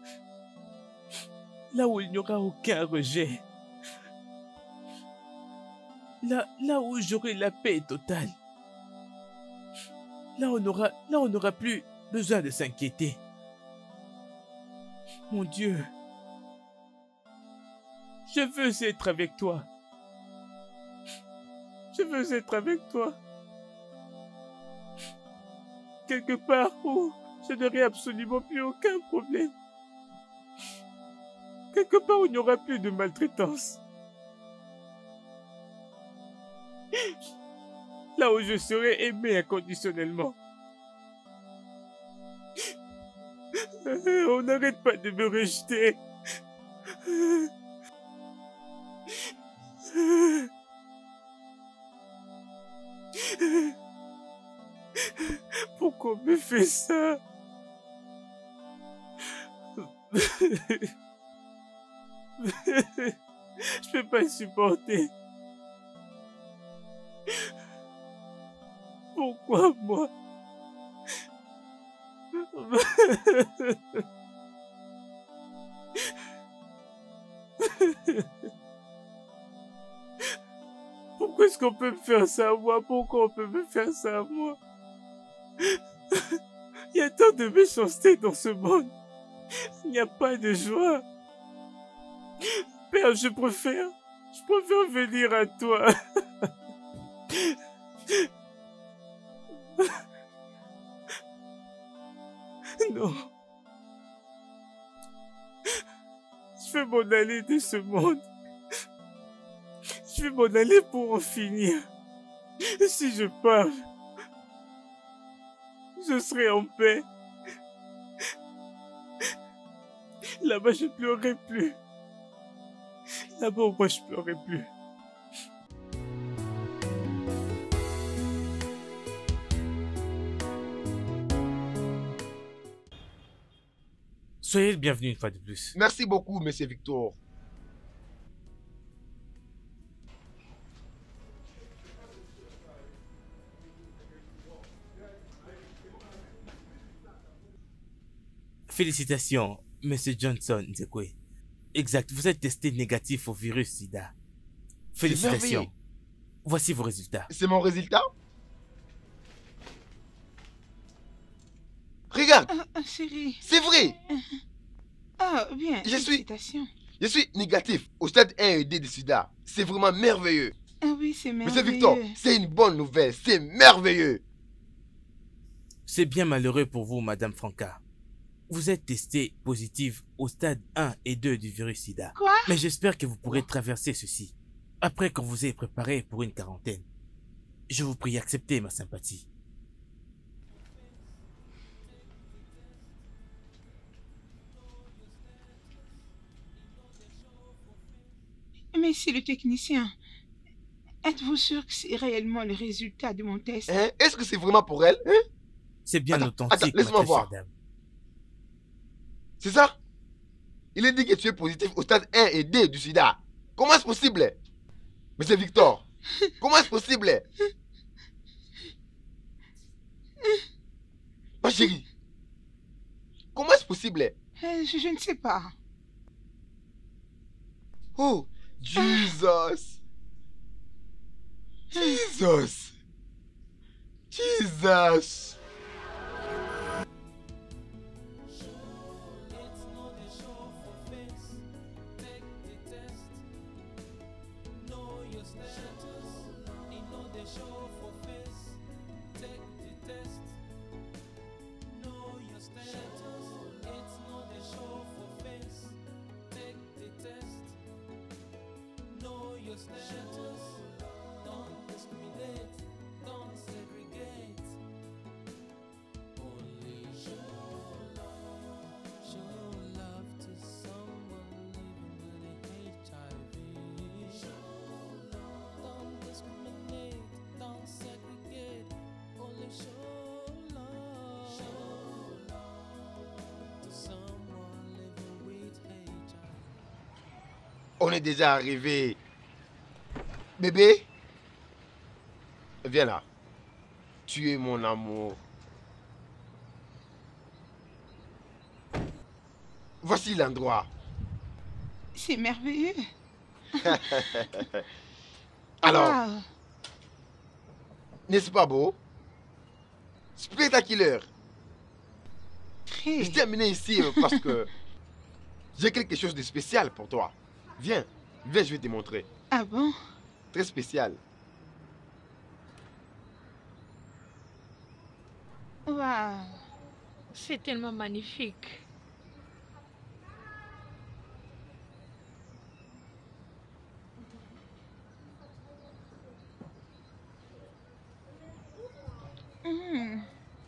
Là où il n'y aura aucun rejet. Là où j'aurai la paix totale. Là on n'aura plus besoin de s'inquiéter. Mon Dieu. Je veux être avec toi. Je veux être avec toi. Quelque part où je n'aurai absolument plus aucun problème. Quelque part où il n'y aura plus de maltraitance. Là où je serai aimé inconditionnellement. On n'arrête pas de me rejeter. Pourquoi on me fait ça? Je peux pas le supporter. Pourquoi moi? Pourquoi est-ce qu'on peut me faire ça à moi? Pourquoi on peut me faire ça à moi? Il y a tant de méchanceté dans ce monde. Il n'y a pas de joie. Père, je préfère venir à toi. Non. Je veux m'en aller de ce monde. Je vais m'en aller pour en finir. Et si je pars, je serai en paix. Là-bas, je pleurerai plus. Là-bas, au moins, je pleurerai plus. Soyez le bienvenu une fois de plus. Merci beaucoup, monsieur Victor. Félicitations, Monsieur Johnson Nzekwe. Exact, vous êtes testé négatif au virus SIDA. Félicitations. merveilleux. Voici vos résultats. C'est mon résultat? Regarde, Chérie. c'est vrai. Ah, bien. Je suis- Félicitations. Je suis négatif au stade 1 et 2 du sida. C'est vraiment merveilleux. Ah oui, c'est merveilleux. Monsieur Victor, c'est une bonne nouvelle. C'est merveilleux. C'est bien malheureux pour vous, Madame Franca. Vous êtes testé positif au stade 1 et 2 du virus SIDA. Quoi? Mais j'espère que vous pourrez traverser ceci. Après qu'on vous ait préparé pour une quarantaine. Je vous prie d'accepter ma sympathie. Monsieur le technicien, êtes-vous sûr que c'est réellement le résultat de mon test? Hein? Est-ce que c'est vraiment pour elle? Hein? C'est bien Attends, authentique, ma laisse-moi très voir. chère dame. C'est ça? Il est dit que tu es positif au stade 1 et 2 du sida. Comment est-ce possible? Monsieur Victor, comment est-ce possible? Ma chérie, comment est-ce possible? Je ne sais pas. Oh, Jesus. Jesus. Jesus. On est déjà arrivé. Bébé, viens là. Tu es mon amour. Voici l'endroit. C'est merveilleux. Alors, Wow. n'est-ce pas beau? Spectaculaire. Très. Je t'ai amené ici parce que j'ai quelque chose de spécial pour toi. Viens, viens, je vais te montrer. Ah bon? Très spécial. Waouh. C'est tellement magnifique. Hmm.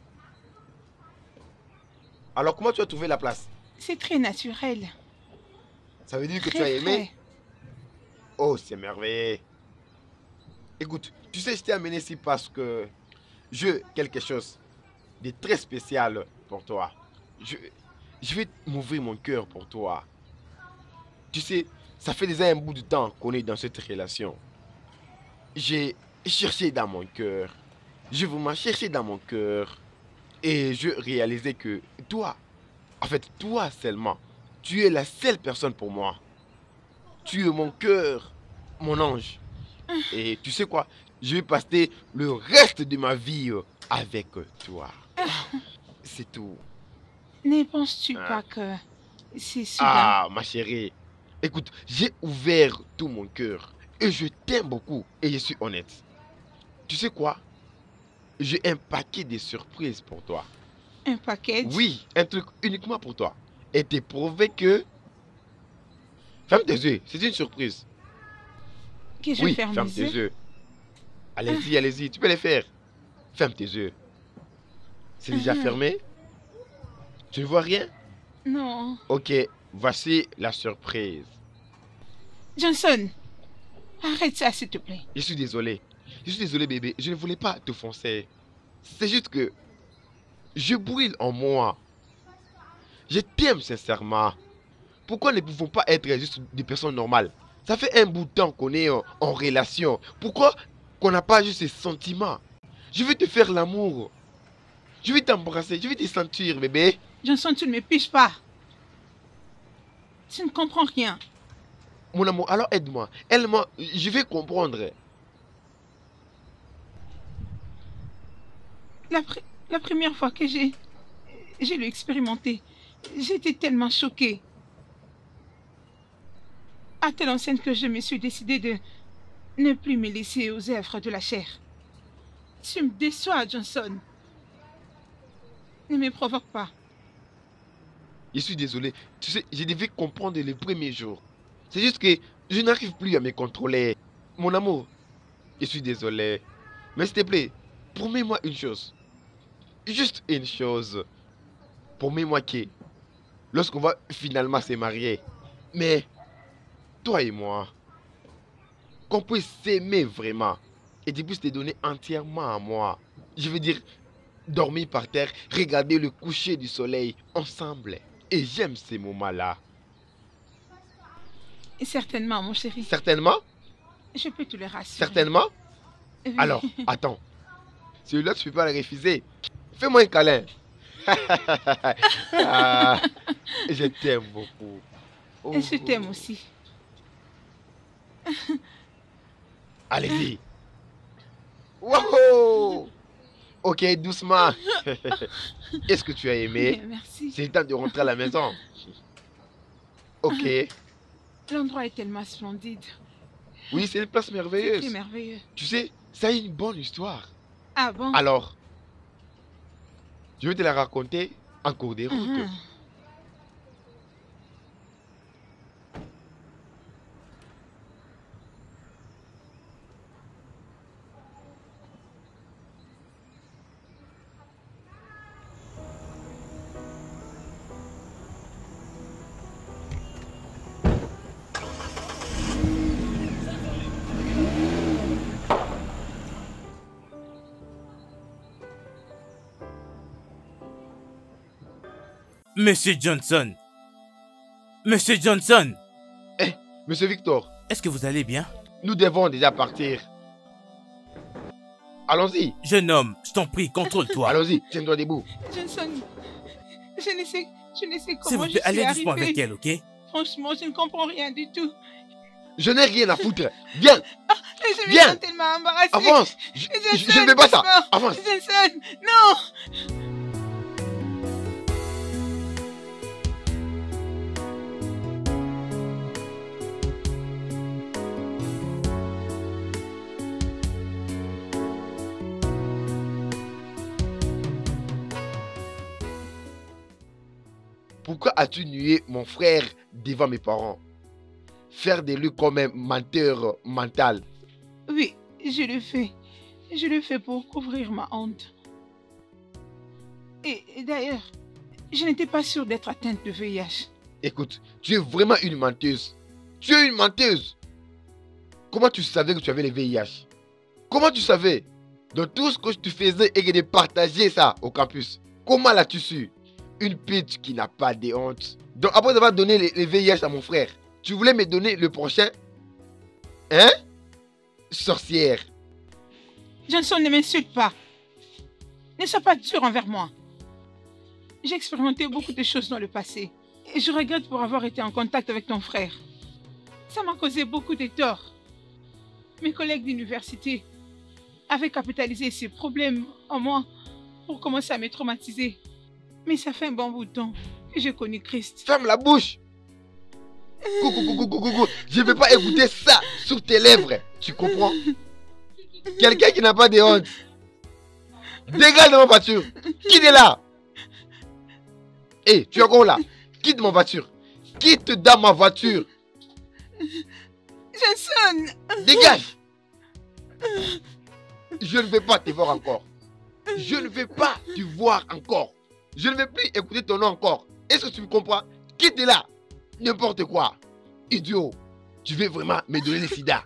Alors, comment tu as trouvé la place? C'est très naturel. Ça veut dire que tu Très as aimé? frais. Oh, c'est merveilleux. Écoute, tu sais, je t'ai amené ici parce que j'ai quelque chose de très spécial pour toi. Je vais m'ouvrir mon cœur pour toi. Tu sais, ça fait déjà un bout de temps qu'on est dans cette relation. J'ai cherché dans mon cœur. Je vous cherché dans mon cœur. Et je réalisais que toi, en fait, toi seulement, tu es la seule personne pour moi. Tu es mon cœur, mon ange. Et tu sais quoi? Je vais passer le reste de ma vie avec toi. C'est tout. Ne penses-tu pas que c'est soudain? Ah, ma chérie. Écoute, j'ai ouvert tout mon cœur. Et je t'aime beaucoup. Et je suis honnête. Tu sais quoi? J'ai un paquet de surprises pour toi. Un paquet? Oui, un truc uniquement pour toi. Et t'es prouvé que... Ferme tes yeux, c'est une surprise. Que je Oui, ferme ferme les tes yeux? yeux. Allez-y, allez-y, tu peux les faire. Ferme tes yeux. C'est déjà fermé? Tu ne vois rien? Non. Ok, voici la surprise. Johnson, arrête ça s'il te plaît. Je suis désolé. Je suis désolé, bébé. Je ne voulais pas t'offenser. C'est juste que je brûle en moi. Je t'aime sincèrement. Pourquoi ne pouvons pas être juste des personnes normales? Ça fait un bout de temps qu'on est en relation. Pourquoi qu'on n'a pas juste ces sentiments? Je veux te faire l'amour. Je vais t'embrasser. Je vais te sentir, bébé. Johnson, tu ne me piches pas. Tu ne comprends rien. Mon amour, alors aide-moi. Aide-moi. Je vais comprendre. La première fois que j'ai expérimenté, j'étais tellement choquée. À telle enseigne que je me suis décidée de ne plus me laisser aux œuvres de la chair. Tu me déçois, Johnson. Ne me provoque pas. Je suis désolé. Tu sais, je devais comprendre les premiers jours. C'est juste que je n'arrive plus à me contrôler. Mon amour, je suis désolé. Mais s'il te plaît, promets-moi une chose. Juste une chose. Promets-moi que lorsqu'on va finalement se marier, mais toi et moi, qu'on puisse s'aimer vraiment et tu puisses te donner entièrement à moi. Je veux dire, dormir par terre, regarder le coucher du soleil ensemble. Et j'aime ces moments-là. Certainement, mon chéri. Certainement? Je peux te le rassurer. Certainement? Oui. Alors, attends. Celui-là, tu ne peux pas le refuser. Fais-moi un câlin. Ah, je t'aime beaucoup. Oh. Et je t'aime aussi. Allez-y. Wow! Ok, doucement. Est-ce que tu as aimé? Bien, merci. C'est le temps de rentrer à la maison. Ok. L'endroit est tellement splendide. Oui, c'est une place C'est merveilleuse. très merveilleux. Tu sais, ça a une bonne histoire. Ah bon? Alors, je vais te la raconter en cours de route. Mhm. Monsieur Johnson. Monsieur Johnson. Eh, monsieur Victor, Est-ce que vous allez bien? nous devons déjà partir. Allons-y, Jeune homme, je t'en prie, contrôle-toi. allons-y, tiens-toi debout. Johnson, je ne sais S'il comment vous je plaît, suis allez doucement avec arrivée. elle, ok? Franchement, je ne comprends rien du tout. Je n'ai rien à foutre. Viens, Et je me Viens. sens tellement embarrassée. avance. Je ne veux pas ça. non. Avance. Johnson, non. Pourquoi as-tu nué mon frère devant mes parents? Faire de lui comme un menteur mental. Oui, je le fais. Je le fais pour couvrir ma honte. Et d'ailleurs, je n'étais pas sûre d'être atteinte de VIH. Écoute, tu es vraiment une menteuse. Tu es une menteuse. Comment tu savais que tu avais le VIH? Comment tu savais? Dans tout ce que tu faisais et de partager ça au campus. Comment l'as-tu su? Une bitch qui n'a pas de honte. Donc après avoir donné le VIH à mon frère, tu voulais me donner le prochain? Hein? Sorcière. Johnson, ne m'insulte pas. Ne sois pas dur envers moi. J'ai expérimenté beaucoup de choses dans le passé. Et je regrette pour avoir été en contact avec ton frère. Ça m'a causé beaucoup de torts. Mes collègues d'université avaient capitalisé ces problèmes en moi pour commencer à me traumatiser. Mais ça fait un bon bout de temps que j'ai connu Christ. Ferme la bouche. Coucou. Je ne vais pas écouter ça sur tes lèvres. Tu comprends? Quelqu'un qui n'a pas de honte. Dégage de ma voiture. Quitte là. Hé, tu es encore là. Quitte ma voiture. Quitte dans ma voiture. Jason! Dégage. Je ne vais pas te voir encore. Je ne vais pas te voir encore. Je ne vais plus écouter ton nom encore. Est-ce que tu me comprends? Quitte là. N'importe quoi. Idiot. Tu veux vraiment me donner le sida?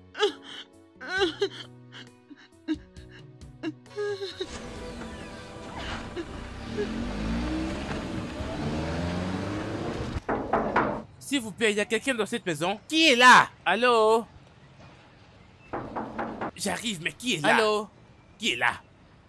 S'il vous plaît, il y a quelqu'un dans cette maison? Qui est là? Allô? J'arrive, mais qui est là? Allô? Qui est là?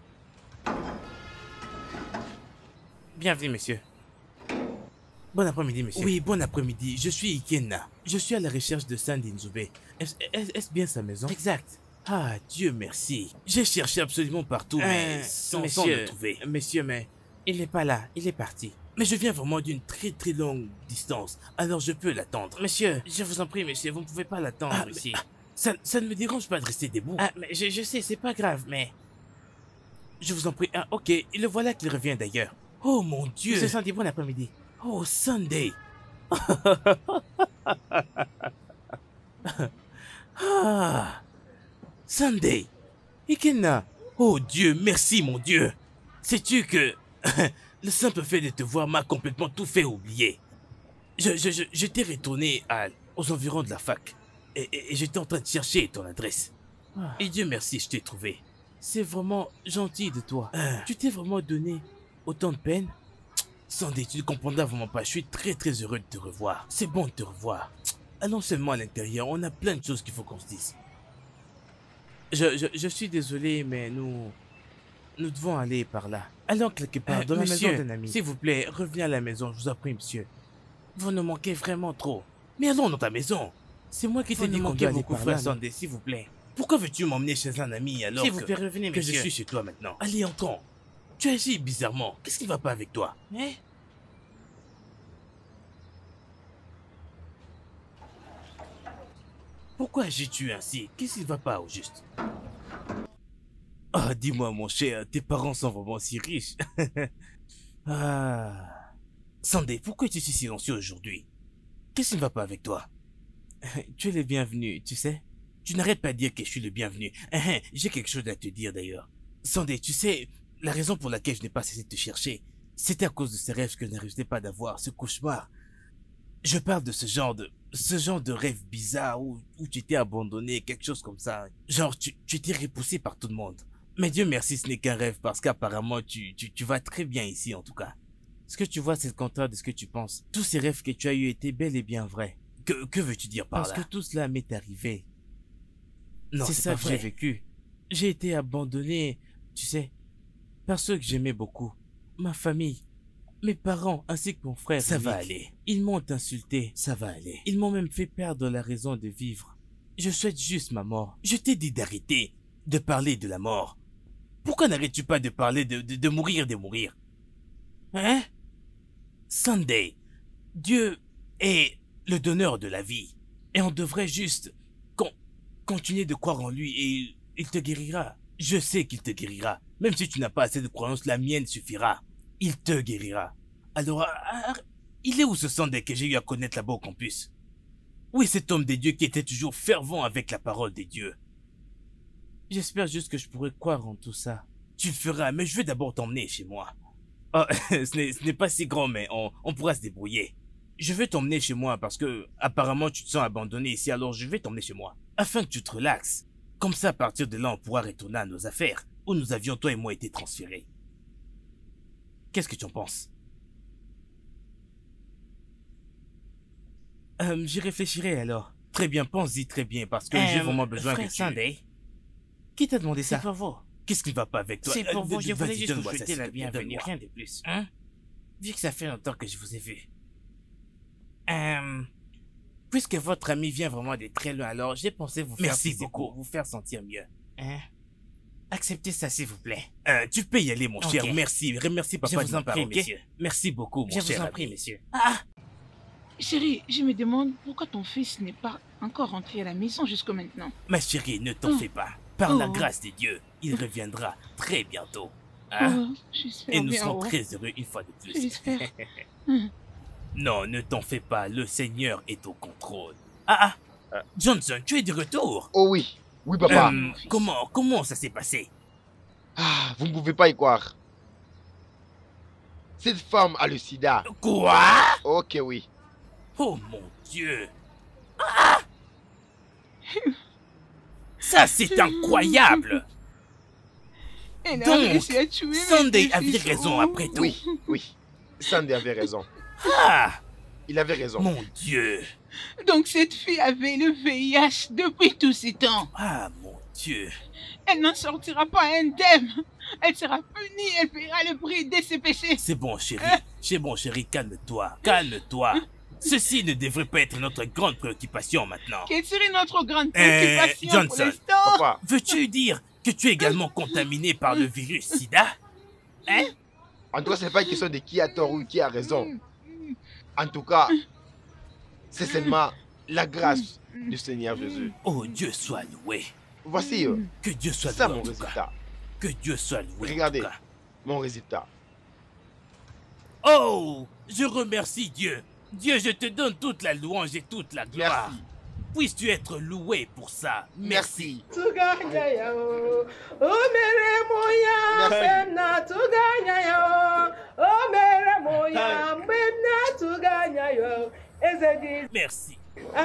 Bienvenue, monsieur. Bon après-midi, monsieur. Oui, bon après-midi. Je suis Ikenna. Je suis à la recherche de Sandy Nzube. Est-ce bien sa maison? Exact. Ah, Dieu merci. J'ai cherché absolument partout, mais sans le trouver. Monsieur, mais il n'est pas là. Il est parti. Mais je viens vraiment d'une très longue distance. Alors je peux l'attendre. Monsieur, je vous en prie, monsieur, vous ne pouvez pas l'attendre ici. Ça ne me dérange pas de rester debout. Ah, mais je sais, c'est pas grave, mais... Je vous en prie. Ah, ok, le voilà qu'il revient d'ailleurs. Oh mon Dieu. Monsieur Sandy, bon après-midi. Oh, Sunday. Ah, Sunday. Ikenna. Oh Dieu, merci mon Dieu. Sais-tu que le simple fait de te voir m'a complètement tout fait oublier. Je t'ai retourné aux environs de la fac. Et j'étais en train de chercher ton adresse. Et Dieu merci, je t'ai trouvé. C'est vraiment gentil de toi. Tu t'es vraiment donné autant de peine. Sandy, tu ne comprendras vraiment pas. Je suis très heureux de te revoir. C'est bon de te revoir. Allons seulement à l'intérieur. On a plein de choses qu'il faut qu'on se dise. Je suis désolé, mais nous devons aller par là. Allons quelque part dans la maison d'un ami. S'il vous plaît, reviens à la maison. Je vous en prie, monsieur. Vous nous manquez vraiment trop. Mais allons dans ta maison. C'est moi qui t'ai dit qu'on doit aller par là, Sandy, s'il vous plaît. Pourquoi veux-tu m'emmener chez un ami alors s'il vous plaît, revenez, que je suis chez toi maintenant? Allez, entrons. Tu agis bizarrement. Qu'est-ce qui ne va pas avec toi? Pourquoi agis-tu ainsi? Qu'est-ce qui ne va pas au juste? Ah, dis-moi mon cher, tes parents sont vraiment si riches. Ah. Sandy, pourquoi es-tu si silencieux aujourd'hui? Qu'est-ce qui ne va pas avec toi? Tu es le bienvenu, tu sais. Tu n'arrêtes pas de dire que je suis le bienvenu. J'ai quelque chose à te dire d'ailleurs. Sandy, tu sais... La raison pour laquelle je n'ai pas cessé de te chercher, c'était à cause de ces rêves que je n'arrivais pas d'avoir, ce cauchemar. Je parle de ce genre de rêve bizarre où tu étais abandonné, quelque chose comme ça. Genre, tu étais repoussé par tout le monde. Mais Dieu merci, ce n'est qu'un rêve parce qu'apparemment, tu vas très bien ici en tout cas. Ce que tu vois, c'est le contraire de ce que tu penses. Tous ces rêves que tu as eus étaient bel et bien vrais. Que veux-tu dire par là? Parce que tout cela m'est arrivé. Non, c'est ça que j'ai vécu. J'ai été abandonné, tu sais, par ceux que j'aimais beaucoup. Ma famille, mes parents ainsi que mon frère. Ça va aller. Ils m'ont insulté. Ça va aller. Ils m'ont même fait perdre la raison de vivre. Je souhaite juste ma mort. Je t'ai dit d'arrêter de parler de la mort. Pourquoi n'arrêtes-tu pas de parler de mourir, de mourir? Hein? Sunday, Dieu est le donneur de la vie. Et on devrait juste continuer de croire en lui et il te guérira. Je sais qu'il te guérira. Même si tu n'as pas assez de croyance, la mienne suffira. Il te guérira. Alors, il est où ce Sunday que j'ai eu à connaître là-bas au campus? Oui, cet homme des dieux qui était toujours fervent avec la parole des dieux. J'espère juste que je pourrai croire en tout ça. Tu le feras, mais je vais d'abord t'emmener chez moi. Oh, ce n'est pas si grand, mais on pourra se débrouiller. Je vais t'emmener chez moi parce que, apparemment, tu te sens abandonné ici, alors je vais t'emmener chez moi. Afin que tu te relaxes. Comme ça, à partir de là, on pourra retourner à nos affaires, où nous avions, toi et moi, été transférés. Qu'est-ce que tu en penses? J'y réfléchirai alors. Très bien, pense-y très bien, parce que j'ai vraiment besoin que tu... Sunday, qui t'a demandé ça? C'est pour vous. Qu'est-ce qui ne va pas avec toi? C'est pour vous, je voulais juste vous souhaiter la bienvenue, rien de plus. Hein? Vu que ça fait longtemps que je vous ai vu. Puisque votre ami vient vraiment de très loin, alors j'ai pensé vous faire Merci plaisir beaucoup. pour vous faire sentir mieux. Hein? Acceptez ça, s'il vous plaît. Tu peux y aller, mon Ok. cher. Merci. Remercie papa Je vous de ma en part, prie, ok? monsieur. Merci beaucoup, mon Je cher vous en ami. prie, monsieur. Chérie, je me demande pourquoi ton fils n'est pas encore rentré à la maison jusqu'à maintenant. Ma chérie, ne t'en fais pas. Par la Oh. grâce de Dieu, il reviendra très bientôt. Hein? Oh, j'espère Et nous bien. serons Oh. très heureux une fois de plus. J'espère. Non, ne t'en fais pas. Le Seigneur est au contrôle. Ah. Johnson, tu es de retour. Oh oui, oui papa. mon fils. Comment ça s'est passé? Ah, vous ne pouvez pas y croire. Cette femme a le sida. Quoi? Ok, oui. Oh mon Dieu. Ah! Ça, c'est incroyable. Elle a Donc, réussi à tuer mes Sunday deux avait fils. raison Oh. après tout. Oui, oui. Sandy avait raison. Ah, Il avait raison. mon Dieu. Donc cette fille avait le VIH depuis tous ces temps. Ah, mon Dieu. Elle n'en sortira pas indemne. Elle sera punie, elle paiera le prix de ses péchés. C'est bon, chérie. C'est bon, chérie, calme-toi. Calme-toi. Ceci ne devrait pas être notre grande préoccupation maintenant. Quelle serait notre grande préoccupation pour Johnson. l'instant? Papa, Veux-tu dire que tu es également contaminé par le virus SIDA? Hein? en tout cas, ce n'est pas une question de qui a tort ou qui a raison. En tout cas, c'est seulement la grâce du Seigneur Jésus. Oh, Dieu soit loué. Voici Que Dieu soit ça loué. mon en tout cas. résultat. Que Dieu soit loué. en Regardez. tout cas. Mon résultat. Oh, je remercie Dieu. Dieu, je te donne toute la louange et toute la gloire. Merci. Puisses-tu être loué pour ça. Merci. Merci. Merci.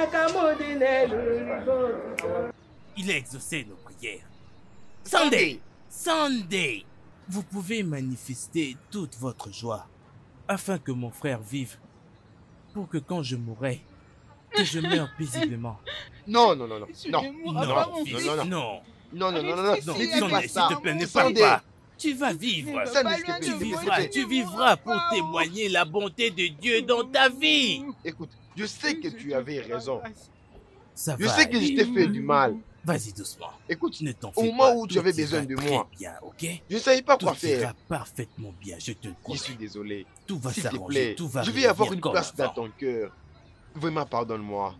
Il a exaucé nos prières. Sunday. Sunday. Vous pouvez manifester toute votre joie afin que mon frère vive, pour que quand je mourrai, que je meure paisiblement. Non, non, non, non. Je Non, vais non, mourir Non, avant mon fils, fils. non, non. non, non, non, non, non, Non, ne dis pas Sunday, s'il ça. te plaît, ne parle Sunday. pas. Tu vas vivre. Ne Ça, va pas s'il te loin plaît, de tu moi, vivras, je Tu ne vivras pour mourrai pas. témoigner la bonté de Dieu dans ta vie. Écoute, je sais que tu avais raison. Ça Je va sais que aller. je t'ai fait du mal. Vas-y doucement. Écoute, Ne t'en au fais moment pas. où tu Tout avais ira besoin de très moi, bien, ok? je ne savais pas Tout quoi faire. ira parfaitement bien, je te le Je promets. suis désolé. Tout va S'il te s'arranger, plaît, tout va je vais avoir redevenir une comme place dans avant. ton cœur. Vraiment, pardonne-moi.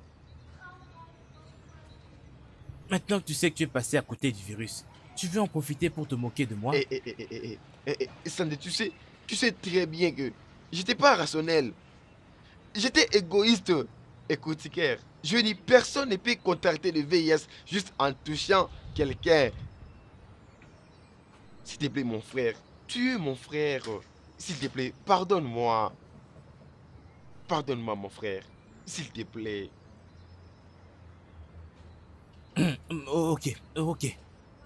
Maintenant que tu sais que tu es passé à côté du virus, tu veux en profiter pour te moquer de moi? Sandy, tu sais très bien que j'étais pas rationnel. J'étais égoïste. Écoute, Tiker, je dis personne ne peut contracter le VIH juste en touchant quelqu'un. S'il te plaît, mon frère, tu es mon frère. S'il te plaît, pardonne-moi. Pardonne-moi, mon frère. S'il te plaît. Ok, ok.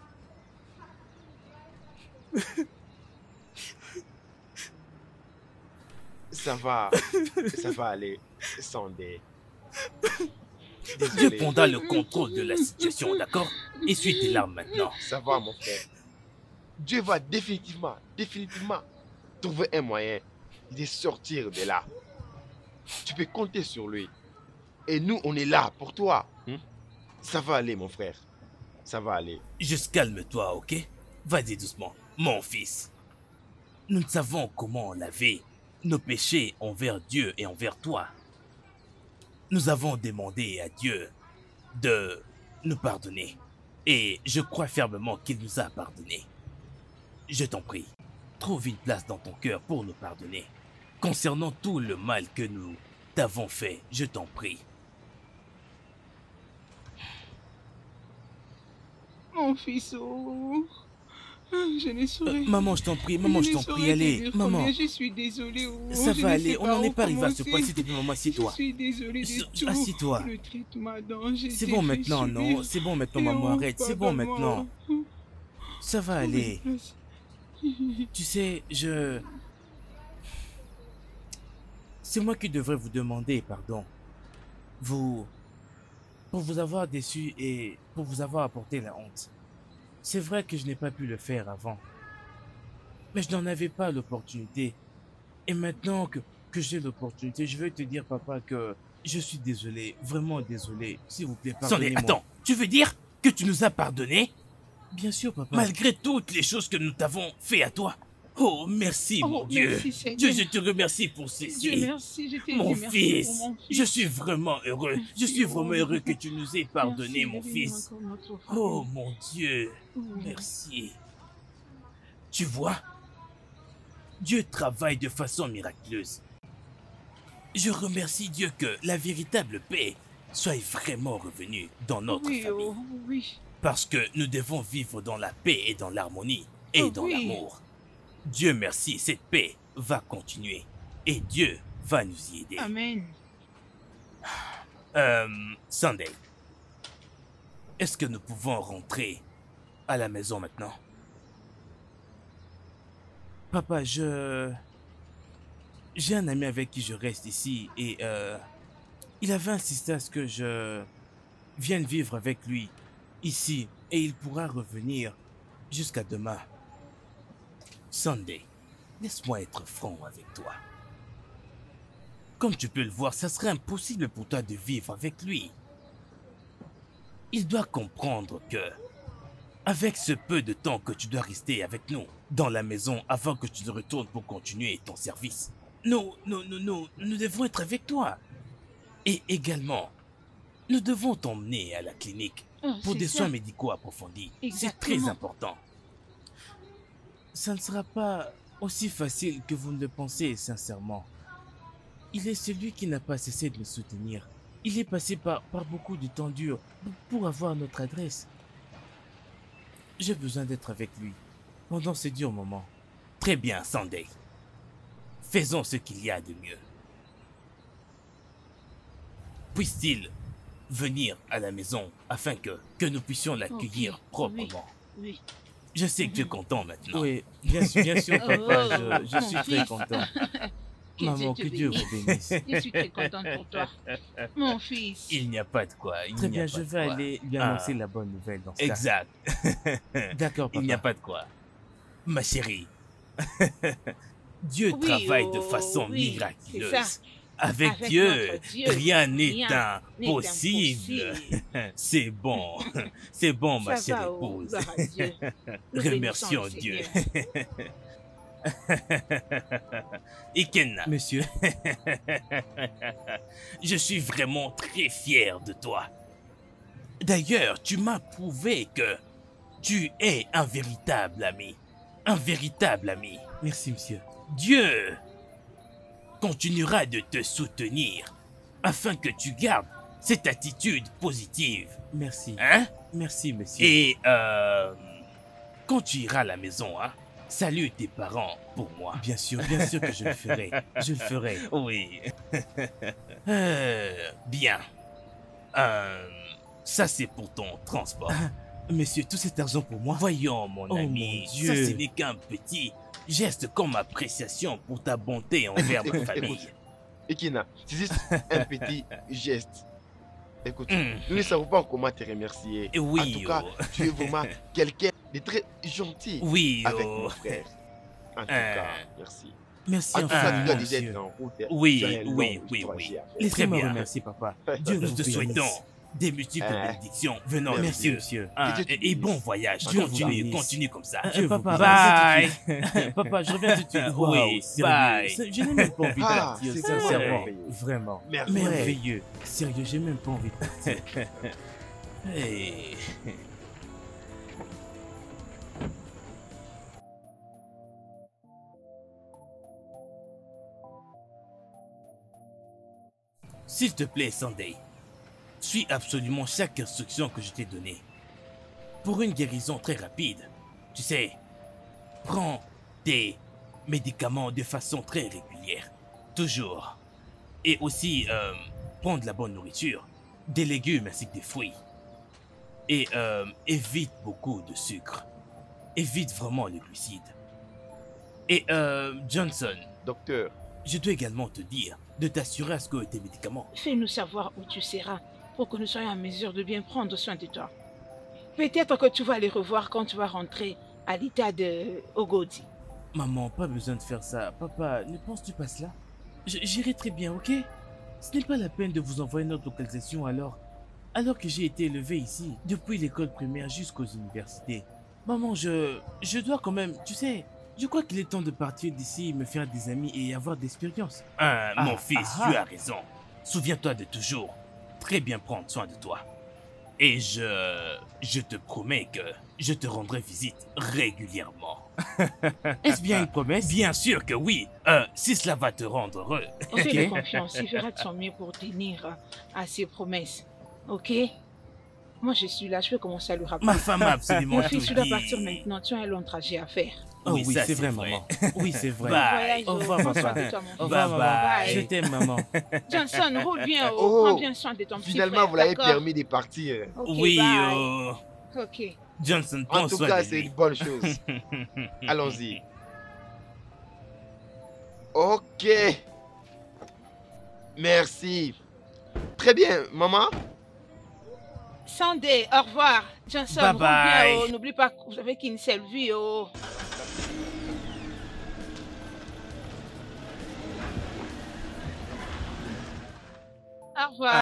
Ça va aller, Sandy. Dieu Désolé. prendra le contrôle de la situation, d'accord? Essuie tes larmes maintenant. Ça va, mon frère. Dieu va définitivement trouver un moyen de sortir de là. Tu peux compter sur lui. Et nous, on est là pour toi. Ça va aller, mon frère. Ça va aller. Juste calme-toi, ok? Vas-y doucement, mon fils. Nous ne savons comment laver nos péchés envers Dieu et envers toi. Nous avons demandé à Dieu de nous pardonner. Et je crois fermement qu'il nous a pardonné. Je t'en prie, trouve une place dans ton cœur pour nous pardonner. Concernant tout le mal que nous t'avons fait, je t'en prie. Mon fils, oh. Je ne saurais. Maman, je t'en prie, maman, je t'en prie, allez, maman. Je suis désolée. Oh. Ça Je va ne aller, sais on n'en est où pas arrivé à ce commencer. point, s'il te plaît, maman, Je assieds-toi. suis désolée de tout. Assis-toi. Le traitement dont j'ai C'est été bon fait maintenant, non? subir. C'est bon maintenant, Et maman, oh, arrête, c'est bon pardonne-moi. maintenant. Ça va aller. Tu sais, c'est moi qui devrais vous demander pardon. Pour vous avoir déçu et pour vous avoir apporté la honte. C'est vrai que je n'ai pas pu le faire avant. Mais je n'en avais pas l'opportunité. Et maintenant que j'ai l'opportunité, je veux te dire, papa, que Je suis désolé, vraiment désolé. S'il vous plaît, Sandé, pardonnez-moi. attends, tu veux dire que tu nous as pardonné Bien sûr, papa. malgré toutes les choses que nous t'avons fait à toi? Oh, merci, Oh, mon Dieu. merci, Seigneur. Dieu, je te remercie pour Dieu ceci. merci, je te Mon dis merci fils, pour mon fils. je suis vraiment heureux. Je suis vraiment heureux que tu nous aies pardonné, Merci, mon bénis fils. encore notre frère. Oh, mon Dieu. Oh. Merci. Tu vois, Dieu travaille de façon miraculeuse. Je remercie Dieu que la véritable paix soit vraiment revenue dans notre Oui, famille. oh, oui. Parce que nous devons vivre dans la paix et dans l'harmonie et Oh, dans oui. l'amour. Dieu merci, cette paix va continuer et Dieu va nous y aider. Amen. Sunday, est-ce que nous pouvons rentrer à la maison maintenant? Papa, j'ai un ami avec qui je reste ici et il avait insisté à ce que je vienne vivre avec lui ici et il pourra revenir jusqu'à demain. Sunday, laisse-moi être franc avec toi. Comme tu peux le voir, ça serait impossible pour toi de vivre avec lui. Il doit comprendre que, avec ce peu de temps que tu dois rester avec nous dans la maison avant que tu ne retournes pour continuer ton service, nous devons être avec toi. Et également, nous devons t'emmener à la clinique Oh, pour c'est des ça. soins médicaux approfondis. C'est très Exactement. important. Ça ne sera pas aussi facile que vous ne le pensez, sincèrement. Il est celui qui n'a pas cessé de me soutenir. Il est passé par beaucoup de temps durs pour avoir notre adresse. J'ai besoin d'être avec lui pendant ces durs moments. Très bien, Sunday. Faisons ce qu'il y a de mieux. Puisse-t-il venir à la maison afin que nous puissions l'accueillir Ok, proprement? Oui. Je sais que tu es content maintenant. Oui, bien sûr, papa, Oh, je suis mon très fils. content. Que Maman, Dieu que te Dieu bénisse. vous bénisse. Je suis très contente pour toi. Mon fils. Il n'y a pas de quoi. Très bien, je vais aller lui annoncer la bonne nouvelle dans ce cas. Exact. D'accord, papa. Il n'y a pas de quoi. Ma chérie, Dieu Oui, travaille de oh, façon oui, miraculeuse. c'est ça. Avec Avec Dieu, notre Dieu, rien n'est rien n'est impossible. impossible. C'est bon. C'est bon, ma Ça chère va, oh, épouse. gloire à Dieu. Nous Remercions bénissons le Dieu. Seigneur. Ikenna, Monsieur, je suis vraiment très fier de toi. D'ailleurs, tu m'as prouvé que tu es un véritable ami. Un véritable ami. merci, monsieur. Dieu continuera de te soutenir afin que tu gardes cette attitude positive. Merci. Hein? Merci, monsieur. Et quand tu iras à la maison, hein, salue tes parents pour moi. Bien sûr que je le ferai. Je le ferai. Oui. Bien. Ça c'est pour ton transport. Monsieur, tout cet argent pour moi. Voyons mon Oh, ami, mon Dieu. ça ce n'est qu'un petit geste comme appréciation pour ta bonté envers ma famille. Ekina, c'est juste un petit geste. Écoute, Hmm. nous ne savons pas comment te remercier. Et oui, En tout cas, oh. tu es vraiment quelqu'un de très gentil Oui, avec oh. mon frère. En tout cas, merci. Merci En tout cas, tu infiniment, dois déjà monsieur. être en route. Oui, Tu as un long oui, trajet à faire. Laissez-moi Très bien. remercier, papa. Dieu Nous vous te bénisse. souhaitons des multiples bénédictions venant de Merci, Dieu. monsieur. Ah, Que Dieu te et bon bénisse. voyage. Dieu vous Continue, bénisse. continue comme ça. Dieu vous Papa, Bye. bye. Papa, je reviens tout de suite. Oui, Waouh, sérieux. bye. Je n'ai même pas envie de Ah, partir, c'est sincèrement. merveilleux. Vraiment. Merveilleux. Merveilleux. Sérieux, j'ai même pas envie de partir. Hey. S'il te plaît, Sunday, suis absolument chaque instruction que je t'ai donnée. Pour une guérison très rapide, tu sais, prends tes médicaments de façon très régulière, toujours. Et aussi, prends de la bonne nourriture, des légumes ainsi que des fruits. Et évite beaucoup de sucre. Évite vraiment les glucides. Et Johnson, Docteur, je dois également te dire de t'assurer à ce que tes médicaments... Fais-nous savoir où tu seras pour que nous soyons en mesure de bien prendre soin de toi. Peut-être que tu vas les revoir quand tu vas rentrer à l'état de Ogodi. Maman, pas besoin de faire ça. Papa, ne penses-tu pas cela? J'irai très bien, ok? Ce n'est pas la peine de vous envoyer notre localisation alors que j'ai été élevé ici, depuis l'école primaire jusqu'aux universités. Maman, je dois quand même, tu sais, je crois qu'il est temps de partir d'ici, me faire des amis et avoir d'expérience. Mon fils, tu as raison. Souviens-toi de toujours très bien prendre soin de toi. Et je te promets que je te rendrai visite régulièrement. Est-ce bien une promesse? Bien sûr que oui, si cela va te rendre heureux. Fais-lui confiance, il fera de son mieux pour tenir à ses promesses. Ok? Moi, je suis là, je vais commencer à lui rappeler. Ma femme a absolument Mon tout fils, tu dois dit. partir maintenant, tu as un long trajet à faire. Oh oui, ça, c'est vrai, vrai. maman. Oui, c'est vrai. Bye. Au revoir, Prends soin papa. de toi, mon fils. Au revoir, Bye maman. bye. Je t'aime, maman. Johnson, roule bien, Oh, prends bien soin de ton petit Finalement, frère, vous l'avez d'accord? permis de partir. Ok, Oui, bye. Ok. Johnson, En prends tout soin cas, de c'est lui. une bonne chose. Allons-y. Ok. Merci. Très bien, maman. Sunday, au revoir. Johnson, Bye roule bien, bye. oh. N'oublie pas que vous avez qu'une seule vie, oh. Au revoir.